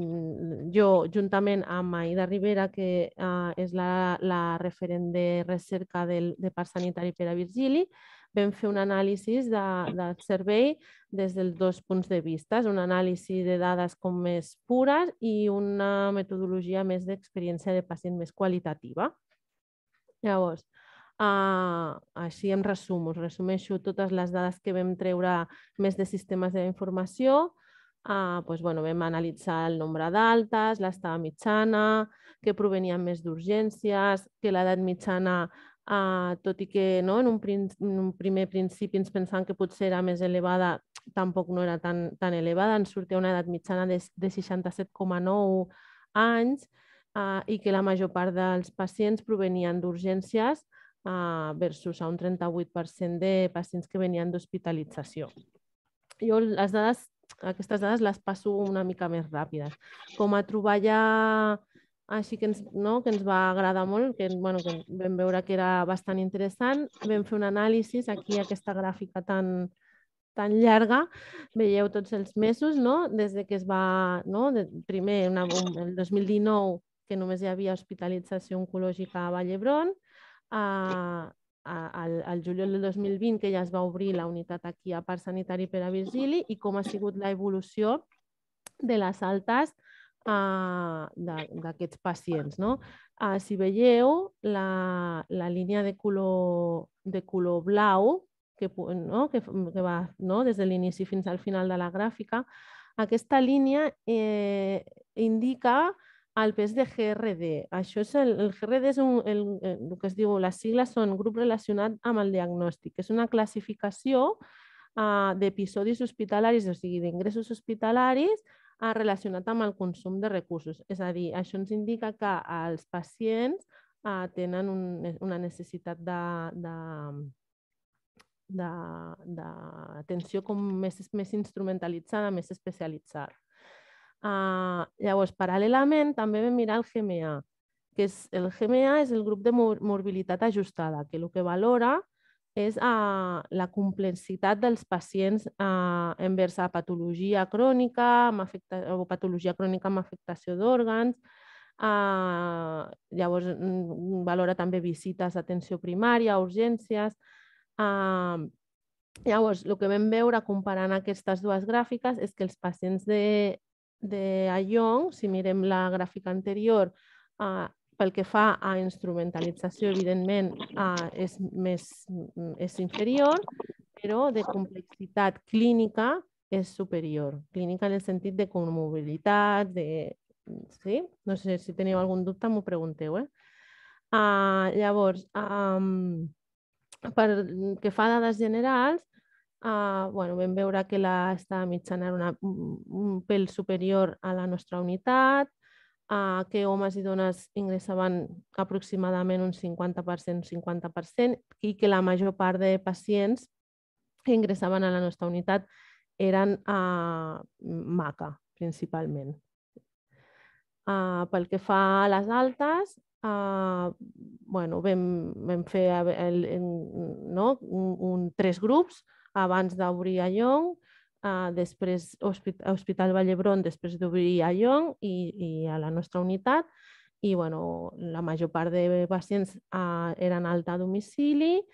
jo, juntament amb Aida Rivera, que uh, és la, la referent de recerca del, de Parc Sanitari Pere Virgili, vam fer un anàlisi de, del servei des dels dos punts de vista, un anàlisi de dades com més pures i una metodologia més d'experiència de pacient més qualitativa. Llavors, uh, així em resumo, us resumeixo totes les dades que vam treure més de sistemes d'informació. Uh, doncs, bueno, vam analitzar el nombre d'altes, l'estada mitjana, que provenien més d'urgències, que l'edat mitjana, Uh, tot i que no, en, un prin en un primer principi ens pensàvem que potser era més elevada, tampoc no era tan, tan elevada, ens sortia una edat mitjana de, de seixanta-set coma nou anys uh, i que la major part dels pacients provenien d'urgències uh, versus a un trenta-vuit per cent de pacients que venien d'hospitalització. Jo les dades, aquestes dades les passo una mica més ràpides. Com a troballa així que ens, no, que ens va agradar molt, que, bueno, que vam veure que era bastant interessant. Vam fer un anàlisi, aquí aquesta gràfica tan, tan llarga, veieu tots els mesos, no? Des de que es va, no? de, primer, una, el dos mil dinou, que només hi havia hospitalització oncològica a Vall d'Hebron, a, a, al, al juliol del dos mil vint, que ja es va obrir la unitat aquí a Parc Sanitari Pere Virgili, i com ha sigut l'evolució de les altes Uh, d'aquests pacients. No? Uh, si veieu, la, la línia de color, de color blau, que, no? que, que va no? des de l'inici fins al final de la gràfica, aquesta línia eh, indica el pes de G R D. Això és el, el G R D és un, el, el que es diu, les sigles són grup relacionat amb el diagnòstic. És una classificació uh, d'episodis hospitalaris, o sigui, d'ingressos hospitalaris, ha relacionat amb el consum de recursos. És a dir, això ens indica que els pacients eh, tenen un, una necessitat d'atenció com més, més instrumentalitzada, més especialitzada. Uh, llavors, paral·lelament, també vam mirar el G M A, que és, el G M A és el grup de morbilitat ajustada, que el que valora és uh, la complexitat dels pacients uh, envers a patologia crònica amb afecta o patologia crònica amb afectació d'òrgans. Uh, llavors, valora també visites d'atenció primària, urgències. Uh, llavors, el que vam veure comparant aquestes dues gràfiques és que els pacients de, de Ayong, si mirem la gràfica anterior, uh, pel que fa a instrumentalització, evidentment, eh, és, més, és inferior, però de complexitat clínica és superior. Clínica en el sentit de comobilitat, de... Sí? No sé si teniu algun dubte, m'ho pregunteu. Eh? Uh, llavors, um, per que fa dades generals, uh, bueno, vam veure que l'estada mitjana era una, un pèl superior a la nostra unitat, Uh, que homes i dones ingressaven aproximadament un cinquanta per cent, cinquanta per cent, i que la major part de pacients que ingressaven a la nostra unitat eren uh, M A C A, principalment. Uh, pel que fa a les altes, uh, bueno, vam, vam fer el, el, no? un, un, tres grups abans d'obrir Ayong, Uh, després Hospital Vall d'Hebron, després d'obrir a Ayong i, i a la nostra unitat. I bueno, la major part de pacients uh, eren alta a domicili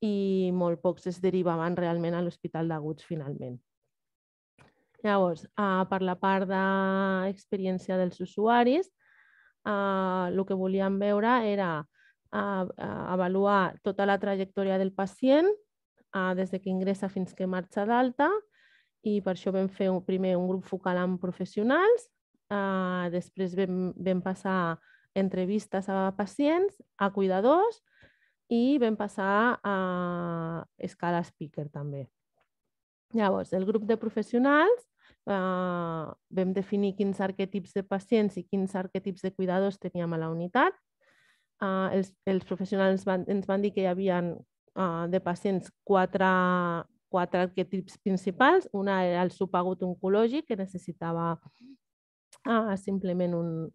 i molt pocs es derivaven realment a l'Hospital d'Aguts finalment. Llavors, per la part d'experiència dels usuaris, el que volíem veure era avaluar tota la trajectòria del pacient des que ingressa fins que marxa d'alta, i per això vam fer primer un grup focal amb professionals, després vam passar entrevistes a pacients, a cuidadors, i vam passar a escala speaker també. Llavors, el grup de professionals vam definir quins arquetips de pacients i quins arquetips de cuidadors teníem a la unitat. Els professionals ens van dir que hi havia de pacients quatre arquetips principals. Una era el subagut oncològic, que necessitava simplement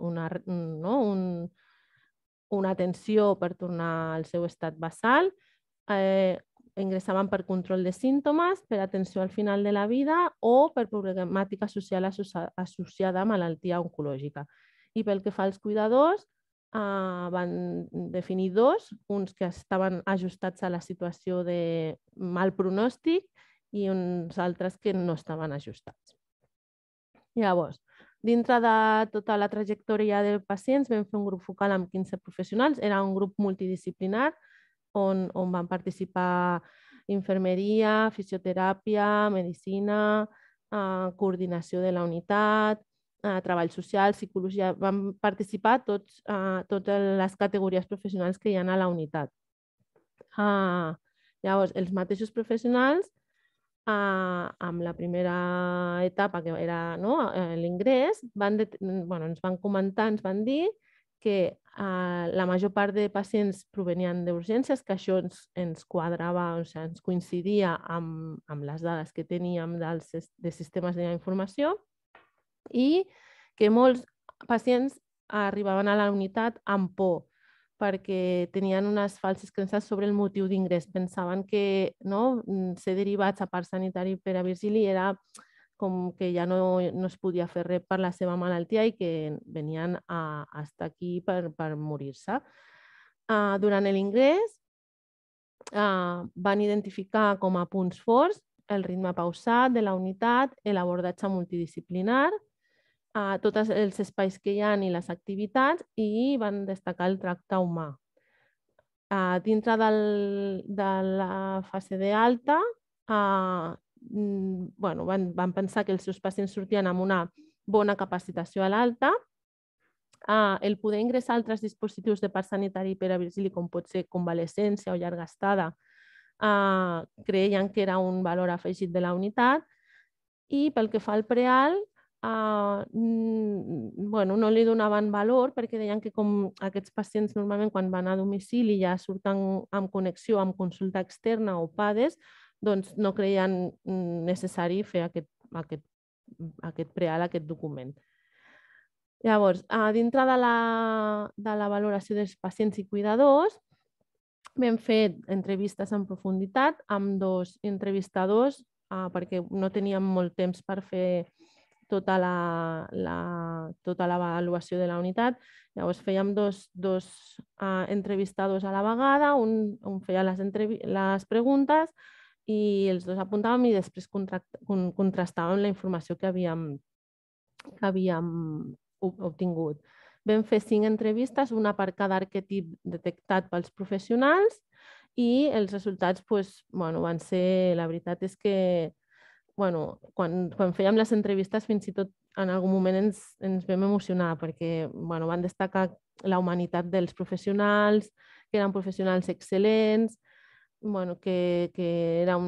una atenció per tornar al seu estat basal. Ingressaven per control de símptomes, per atenció al final de la vida o per problemàtica social associada a malaltia oncològica. I pel que fa als cuidadors, van definir dos, uns que estaven ajustats a la situació de mal pronòstic i uns altres que no estaven ajustats. Llavors, dintre de tota la trajectòria de pacients vam fer un grup focal amb quinze professionals, era un grup multidisciplinar on van participar infermeria, fisioteràpia, medicina, coordinació de la unitat, treball social, psicologia. Van participar totes les categories professionals que hi ha a la unitat. Llavors, els mateixos professionals, amb la primera etapa, que era l'ingrés, ens van comentar, ens van dir que la major part de pacients provenien d'urgències, que això ens quadrava, ens coincidia amb les dades que teníem de sistemes d'informació, i que molts pacients arribaven a la unitat amb por, perquè tenien unes falses creences sobre el motiu d'ingrés. Pensaven que ser derivats a part sanitari per a Virgili era com que ja no es podia fer res per la seva malaltia i que venien a estar aquí per morir-se. Durant l'ingrés van identificar com a punts forts el ritme pausat de la unitat, l'abordatge multidisciplinar, tots els espais que hi ha i les activitats, i van destacar el tracte humà. Dintre de la fase d'alta, van pensar que els seus pacients sortien amb una bona capacitació a l'alta, el poder ingressar altres dispositius de part sanitari per a Virgili, com pot ser convalescència o llarga estada, creien que era un valor afegit de la unitat, i pel que fa al prealt, no li donaven valor perquè deien que com aquests pacients normalment quan van a domicili ja surten amb connexió amb consulta externa o PADES, doncs no creien necessari fer aquest prealt, aquest document. Llavors, dintre de la valoració dels pacients i cuidadors, vam fer entrevistes en profunditat amb dos entrevistadors perquè no teníem molt temps per fer tota l'avaluació de la unitat. Llavors fèiem dos entrevistadors a la vegada, un feia les preguntes i els dos apuntàvem i després contrastàvem la informació que havíem obtingut. Vam fer cinc entrevistes, una per cada arquetip detectat pels professionals, i els resultats van ser, la veritat és que quan fèiem les entrevistes fins i tot en algun moment ens vam emocionar perquè van destacar la humanitat dels professionals, que eren professionals excel·lents, que era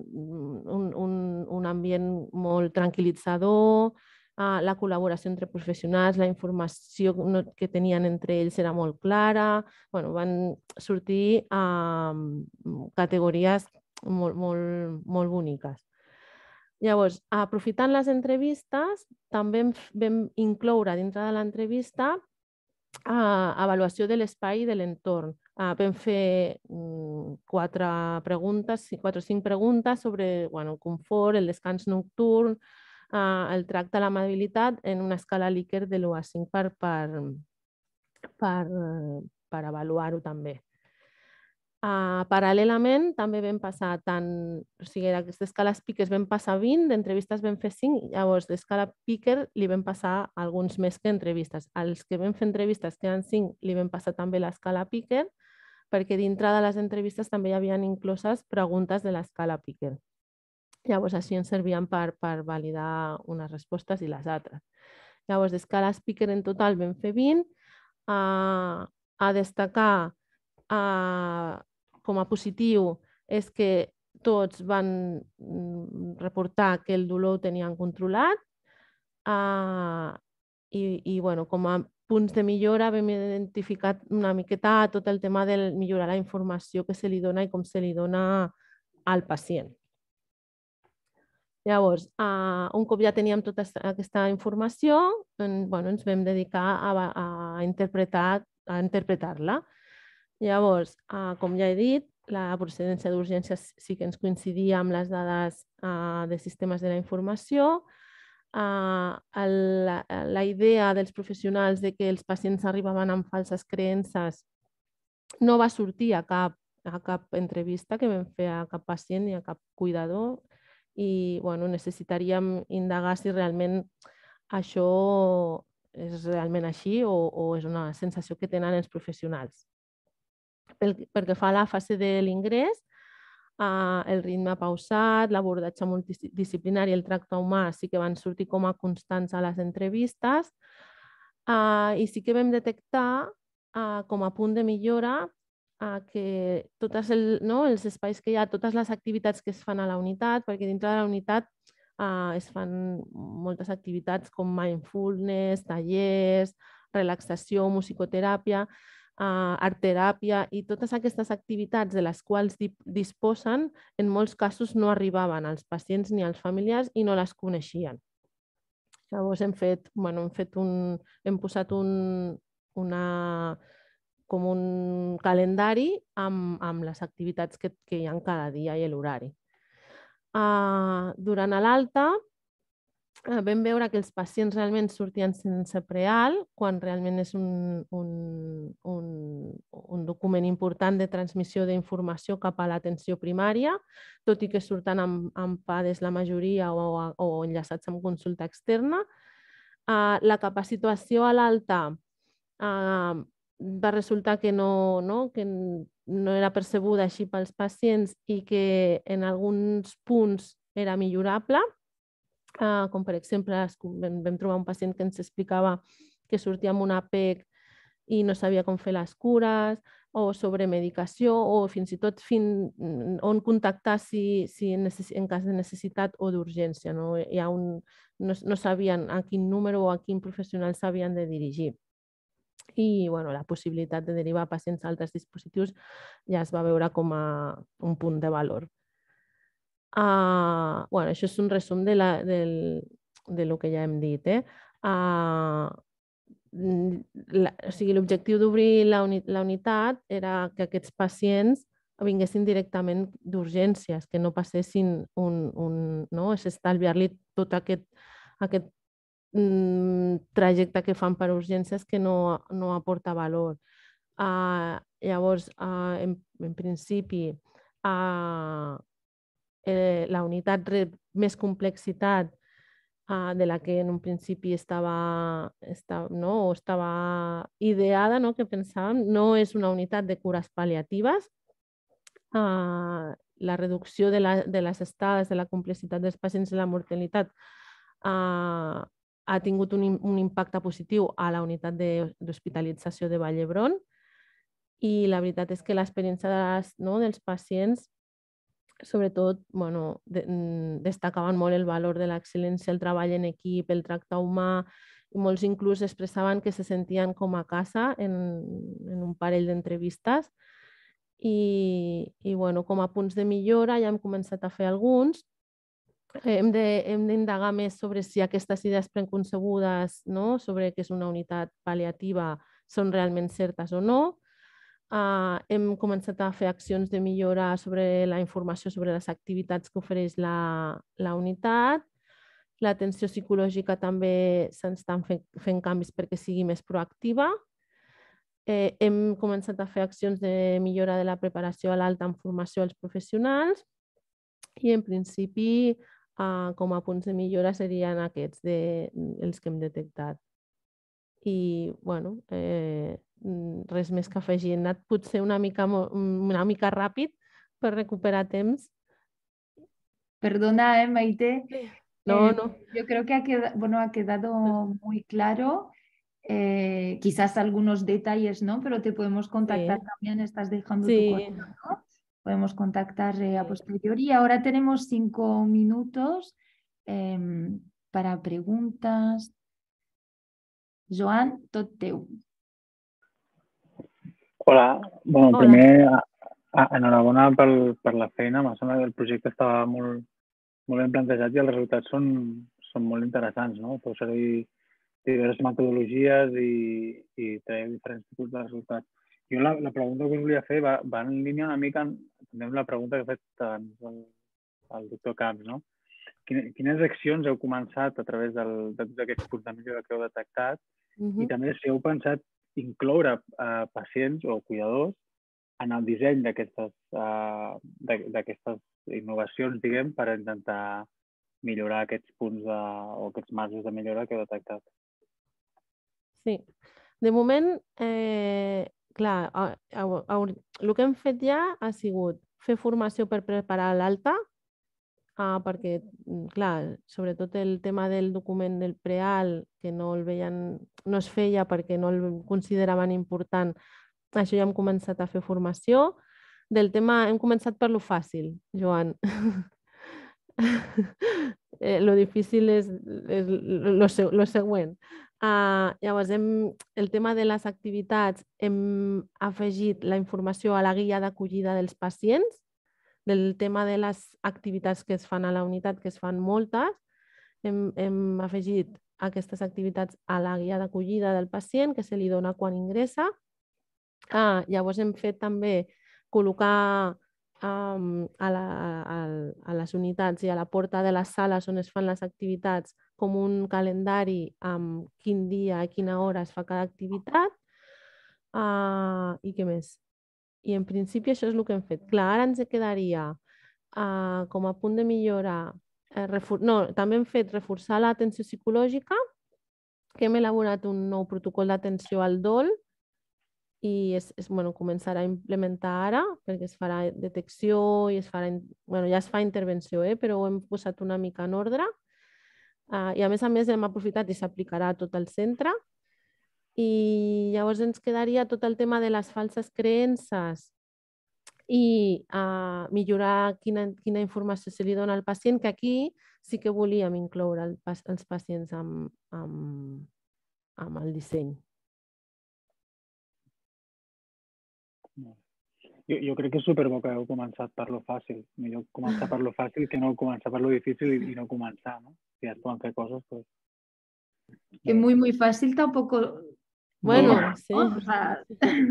un ambient molt tranquil·litzador, la col·laboració entre professionals, la informació que tenien entre ells era molt clara. Van sortir categories molt boniques. Llavors, aprofitant les entrevistes, també vam incloure dintre de l'entrevista avaluació de l'espai i de l'entorn. Vam fer quatre o cinc preguntes sobre el confort, el descans nocturn, el tracte a l'amabilitat en una escala Likert de l'u a cinc per avaluar-ho també. Uh, paral·lelament també vam passar tant, o sigui, d'aquestes escala speakers vam passar vint, d'entrevistes vam fer cinc, llavors d'escala speaker li vam passar alguns més que entrevistes. Als que vam fer entrevistes, que eren cinc, li vam passar també l'escala speaker, perquè dintre de les entrevistes també hi havia incloses preguntes de l'escala speaker. Llavors així ens servien per, per validar unes respostes i les altres. Llavors d'escala speaker en total vam fer vint, uh, a destacar uh, com a positiu és que tots van reportar que el dolor ho tenien controlat uh, i, i bueno, com a punts de millora vam identificar una miqueta tot el tema de millorar la informació que se li dona i com se li dona al pacient. Llavors, uh, un cop ja teníem tota aquesta informació, en, bueno, ens vam dedicar a, a interpretar a interpretar-la. Llavors, uh, com ja he dit, la procedència d'urgències sí que ens coincidia amb les dades uh, de sistemes de la informació. Uh, la, la idea dels professionals de que els pacients arribaven amb falses creences no va sortir a cap, a cap entrevista que vam fer a cap pacient ni a cap cuidador i bueno, necessitaríem indagar si realment això és realment així o, o és una sensació que tenen els professionals. Pel, pel que fa a la fase de l'ingrés, eh, el ritme pausat, l'abordatge multidisciplinari i el tracte humà sí que van sortir com a constants a les entrevistes eh, i sí que vam detectar eh, com a punt de millora eh, que tots el, no, els espais que hi ha, totes les activitats que es fan a la unitat, perquè dintre de la unitat eh, es fan moltes activitats com mindfulness, tallers, relaxació, musicoteràpia, Uh, artteràpia i totes aquestes activitats de les quals disposen en molts casos no arribaven als pacients ni als familiars i no les coneixien. Llavors hem fet, bueno, hem fet un, hem posat un, una, com un calendari amb, amb les activitats que, que hi ha cada dia i l'horari. Uh, durant l'alta vam veure que els pacients realment sortien sense preal, quan realment és un, un, un, un document important de transmissió d'informació cap a l'atenció primària, tot i que surten amb, amb PADES la majoria o, o enllaçats amb consulta externa. Uh, la capacitació a l'alta uh, va resultar que no, no, que no era percebuda així pels pacients i que en alguns punts era millorable. Uh, com per exemple vam, vam trobar un pacient que ens explicava que sortia amb una P E C i no sabia com fer les cures o sobre medicació o fins i tot fin, on contactar si, si en, en cas de necessitat o d'urgència. No? Hi ha un, no, no sabien a quin número o a quin professional s'havien de dirigir. I bueno, la possibilitat de derivar pacients a altres dispositius ja es va veure com a un punt de valor. Uh, bueno, això és un resum de, la, del, de lo que ja hem dit. Eh? Uh, la, o sigui, l'objectiu d'obrir la, uni, la unitat era que aquests pacients vinguessin directament d'urgències, que no passessin un... un no? És estalviar-li tot aquest, aquest mm, trajecte que fan per urgències que no, no aporta valor. Uh, llavors, uh, en, en principi, uh, Eh, la unitat rep més complexitat eh, de la que en un principi estava, estava, no? o estava ideada, no? que pensàvem, no és una unitat de cures pal·liatives. Eh, la reducció de, la, de les estades, de la complexitat dels pacients i la mortalitat eh, ha tingut un, un impacte positiu a la unitat d'hospitalització de, de Vall d'Hebron i la veritat és que l'experiència de no, dels pacients sobretot, bueno, de, destacaven molt el valor de l'excel·lència, el treball en equip, el tracte humà, i molts inclús expressaven que se sentien com a casa en, en un parell d'entrevistes. I, i bueno, com a punts de millora ja hem començat a fer alguns. Hem d'indagar més sobre si aquestes idees preconcebudes, no? sobre que és una unitat pal·liativa són realment certes o no. Uh, hem començat a fer accions de millora sobre la informació sobre les activitats que ofereix la, la unitat. L'atenció psicològica també s'estan fent, fent canvis perquè sigui més proactiva. Eh, hem començat a fer accions de millora de la preparació a l'alta en formació als professionals i en principi eh, com a punts de millora serien aquests de, els que hem detectat. I bueno, eh, res més que afegir. He anat potser una mica, una mica ràpid per recuperar temps. Perdona, eh, Maite. No, Eh, no. Yo creo que ha quedado, bueno, ha quedado muy claro. Eh, quizás algunos detalles, ¿no? Pero te podemos contactar Sí. también, estás dejando tu Sí. correo, ¿no? Podemos contactar eh, a posteriori. Ahora tenemos cinco minutos eh, para preguntas. Joan, tot teu. Hola, bueno, Hola. primer, a- a- enhorabona pel, per la feina. Em sembla que el projecte estava molt, molt ben plantejat i els resultats són, són molt interessants, no? Feu servir diverses metodologies i, i traieu diferents tipus de resultats. Jo la, la pregunta que us volia fer va, va en línia una mica en, també amb la pregunta que ha fet abans el, el doctor Camps, no? Quines, quines accions heu començat a través del, de tots aquests punts de millora que heu detectat Mhm. i també si heu pensat incloure eh, pacients o cuidadors en el disseny d'aquestes eh, de- d'aquestes innovacions, diguem, per intentar millorar aquests punts de, o aquests marges de millora que heu detectat. Sí. De moment, eh, clar, a, a, a, el que hem fet ja ha sigut fer formació per preparar l'alta, ah, perquè, mm, clar, sobretot el tema del document del preal, que no el veien, no es feia perquè no el consideraven important, això ja hem començat a fer formació. Del tema, hem començat per lo fàcil, Joan. eh, lo difícil és, és lo, se- lo següent. Uh, llavors, hem, el tema de les activitats, hem afegit la informació a la guia d'acollida dels pacients, del tema de les activitats que es fan a la unitat, que es fan moltes, hem, hem afegit aquestes activitats a la guia d'acollida del pacient, que se li dona quan ingressa. Ah, llavors hem fet també col·locar um, a, la, a, a les unitats i a la porta de les sales on es fan les activitats com un calendari amb quin dia i quina hora es fa cada activitat. Uh, I què més? I en principi això és el que hem fet. Clar, ara ens quedaria uh, com a punt de millora, eh, refor... no, també hem fet reforçar l'atenció psicològica, que hem elaborat un nou protocol d'atenció al dol i es, es, bueno, començarà a implementar ara perquè es farà detecció i es farà, bueno, ja es fa intervenció, eh, però ho hem posat una mica en ordre. Uh, I a més a més hem aprofitat i s'aplicarà a tot el centre. I llavors ens quedaria tot el tema de les falses creences i uh, millorar quina, quina informació se li dona al pacient, que aquí sí que volíem incloure el, els pacients amb, amb, amb el disseny. Jo, jo crec que és superbo que heu començat per lo fàcil. Millor començar per lo fàcil que no començar per lo difícil i, i no començar, ¿no? Si ja es poden fer coses, pues... Que muy, muy fácil tampoco. Bueno, era, sí. ¿no? O sea...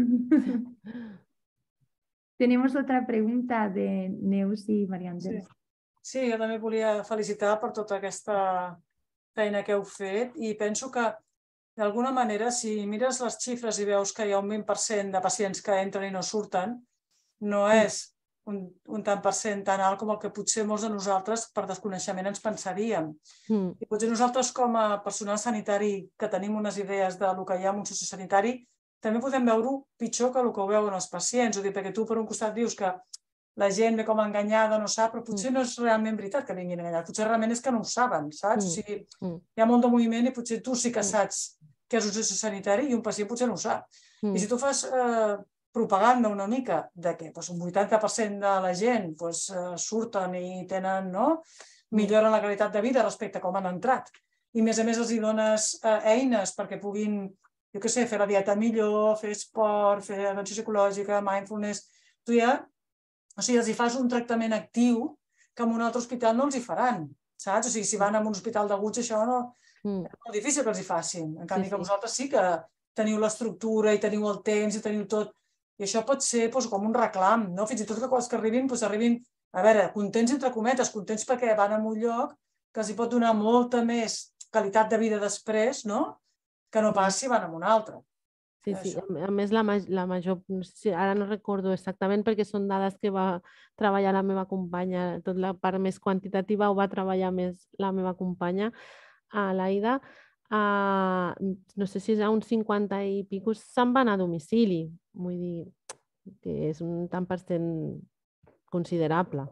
Tenemos otra pregunta de Neus i Maria Àngels. Sí. sí, jo també volia felicitar per tota aquesta feina que heu fet i penso que, d'alguna manera, si mires les xifres i veus que hi ha un vint per cent de pacients que entren i no surten, no és un, un tant per cent tan alt com el que potser molts de nosaltres, per desconeixement, ens pensaríem. Mm. I potser nosaltres, com a personal sanitari, que tenim unes idees del que hi ha en un sociosanitari, també podem veure-ho pitjor que el que ho veuen els pacients. O dir, perquè tu, per un costat, dius que la gent ve com enganyada, no sap, però potser no és realment veritat que vinguin enganyats. Potser realment és que no ho saben, saps? O sigui, hi ha molt de moviment i potser tu sí que saps què és un sociosanitari i un pacient potser no ho sap. I si tu fas eh, propaganda una mica de que doncs, un vuitanta per cent de la gent doncs, eh, surten i tenen, no? Milloren la qualitat de vida respecte a com han entrat. I, a més a més, els hi dones eh, eines perquè puguin, jo què sé, fer la dieta millor, fer esport, fer atenció psicològica, mindfulness. Tu ja, o sigui, els hi fas un tractament actiu que en un altre hospital no els hi faran, saps? O sigui, si van a un hospital d'aguts, això no... És molt difícil que els hi facin. En canvi, sí, sí. que vosaltres sí que teniu l'estructura i teniu el temps i teniu tot. I això pot ser doncs, com un reclam, no? Fins i tot que els que arribin, doncs, arribin, a veure, contents entre cometes, contents perquè van a un lloc que els hi pot donar molta més qualitat de vida després, no? Que no pas si van a un altre. Sí, sí. A més, la, la major, no sé si, ara no recordo exactament perquè són dades que va treballar la meva companya, tot la part més quantitativa ho va treballar més la meva companya, a l'Aida, uh, no sé si és a un cinquanta i picos se'n van a domicili, vull dir que és un tant per cent considerable.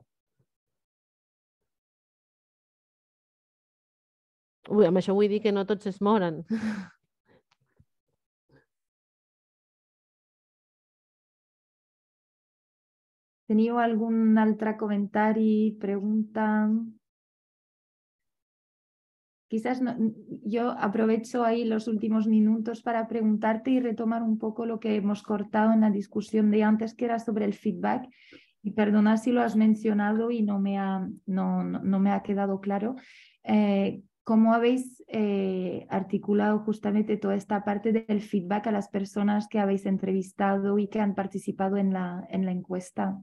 Ui, amb això vull dir que no tots es moren. ¿Teniu algun altre comentari, pregunta? Quizás no, yo aprovecho ahí los últimos minutos para preguntarte y retomar un poco lo que hemos cortado en la discusión de antes, que era sobre el feedback. Y perdona si lo has mencionado y no me ha, no, no, no me ha quedado claro. Eh, ¿Cómo habéis eh, articulado justamente toda esta parte del feedback a las personas que habéis entrevistado y que han participado en la, en la encuesta?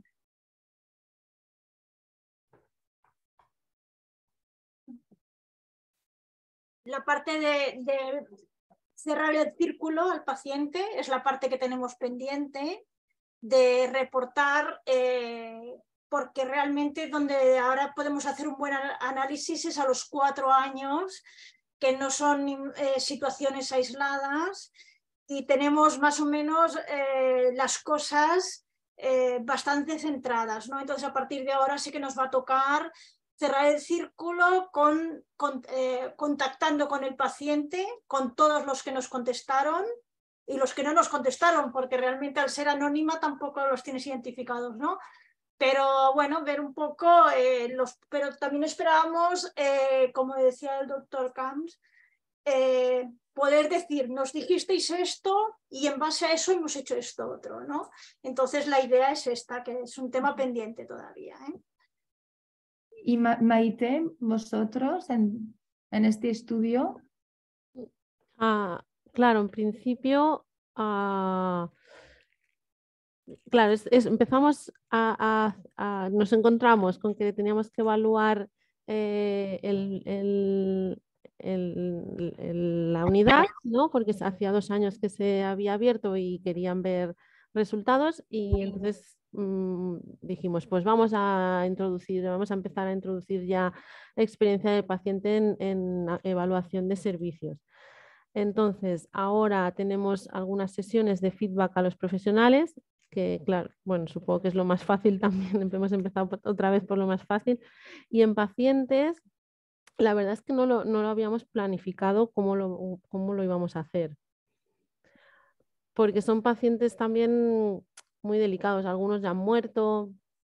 La parte de, de cerrar el círculo al paciente es la parte que tenemos pendiente, de reportar, eh, porque realmente donde ahora podemos hacer un buen análisis es a los cuatro años, que no son eh, situaciones aisladas, y tenemos más o menos eh, las cosas eh, bastante centradas, ¿no? Entonces, a partir de ahora sí que nos va a tocar cerrar el círculo con, con, eh, contactando con el paciente, con todos los que nos contestaron y los que no nos contestaron, porque realmente al ser anónima tampoco los tienes identificados, ¿no? Pero bueno, ver un poco, eh, los, pero también esperábamos, eh, como decía el doctor Camps, eh, poder decir, nos dijisteis esto y en base a eso hemos hecho esto otro, ¿no? Entonces la idea es esta, que es un tema pendiente todavía, ¿eh? Y Ma Maite, vosotros en, en este estudio. Ah, claro, en principio, ah, claro, es, es, empezamos a, a, a, nos encontramos con que teníamos que evaluar eh, el, el, el, el, la unidad, ¿no? Porque hacía dos años que se había abierto y querían ver resultados, y entonces mmm, dijimos, pues vamos a introducir, vamos a empezar a introducir ya la experiencia del paciente en, en evaluación de servicios. Entonces, ahora tenemos algunas sesiones de feedback a los profesionales, que claro, bueno, supongo que es lo más fácil también, hemos empezado otra vez por lo más fácil, y en pacientes, la verdad es que no lo, no lo habíamos planificado cómo lo, cómo lo íbamos a hacer, porque son pacientes también muy delicados, algunos ya han muerto,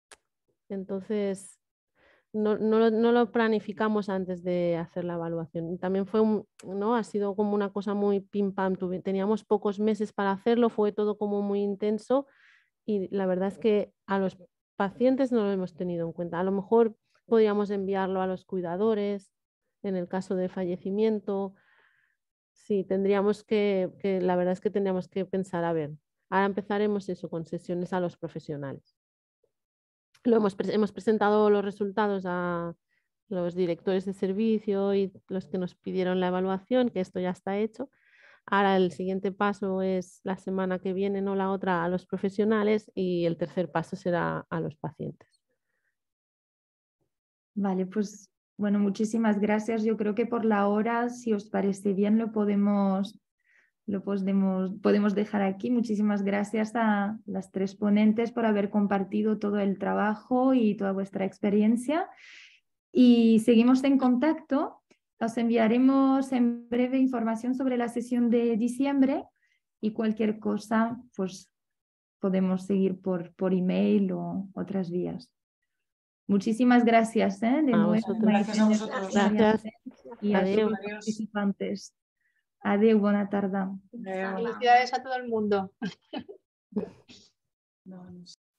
entonces no, no, lo, no lo planificamos antes de hacer la evaluación. También fue un, ¿no? Ha sido como una cosa muy pim pam, teníamos pocos meses para hacerlo, fue todo como muy intenso, y la verdad es que a los pacientes no lo hemos tenido en cuenta. A lo mejor podríamos enviarlo a los cuidadores en el caso de fallecimiento. Sí, tendríamos que, que, la verdad es que tendríamos que pensar, a ver, ahora empezaremos eso con sesiones a los profesionales. Lo hemos, hemos presentado los resultados a los directores de servicio y los que nos pidieron la evaluación, que esto ya está hecho. Ahora el siguiente paso es la semana que viene, no la otra, a los profesionales, y el tercer paso será a los pacientes. Vale, pues bueno, muchísimas gracias. Yo creo que por la hora, si os parece bien, lo podemos, lo podemos, podemos dejar aquí. Muchísimas gracias a las tres ponentes por haber compartido todo el trabajo y toda vuestra experiencia. Y seguimos en contacto. Os enviaremos en breve información sobre la sesión de diciembre, y cualquier cosa, pues podemos seguir por, por email o otras vías. Muchísimas gracias, ¿eh? De a nuevo. vosotros. Gracias a vosotros. Gracias. Y a Adeu. todos los participantes. Adeu, buena tarde. Adeu. Felicidades a todo el mundo. No, no sé.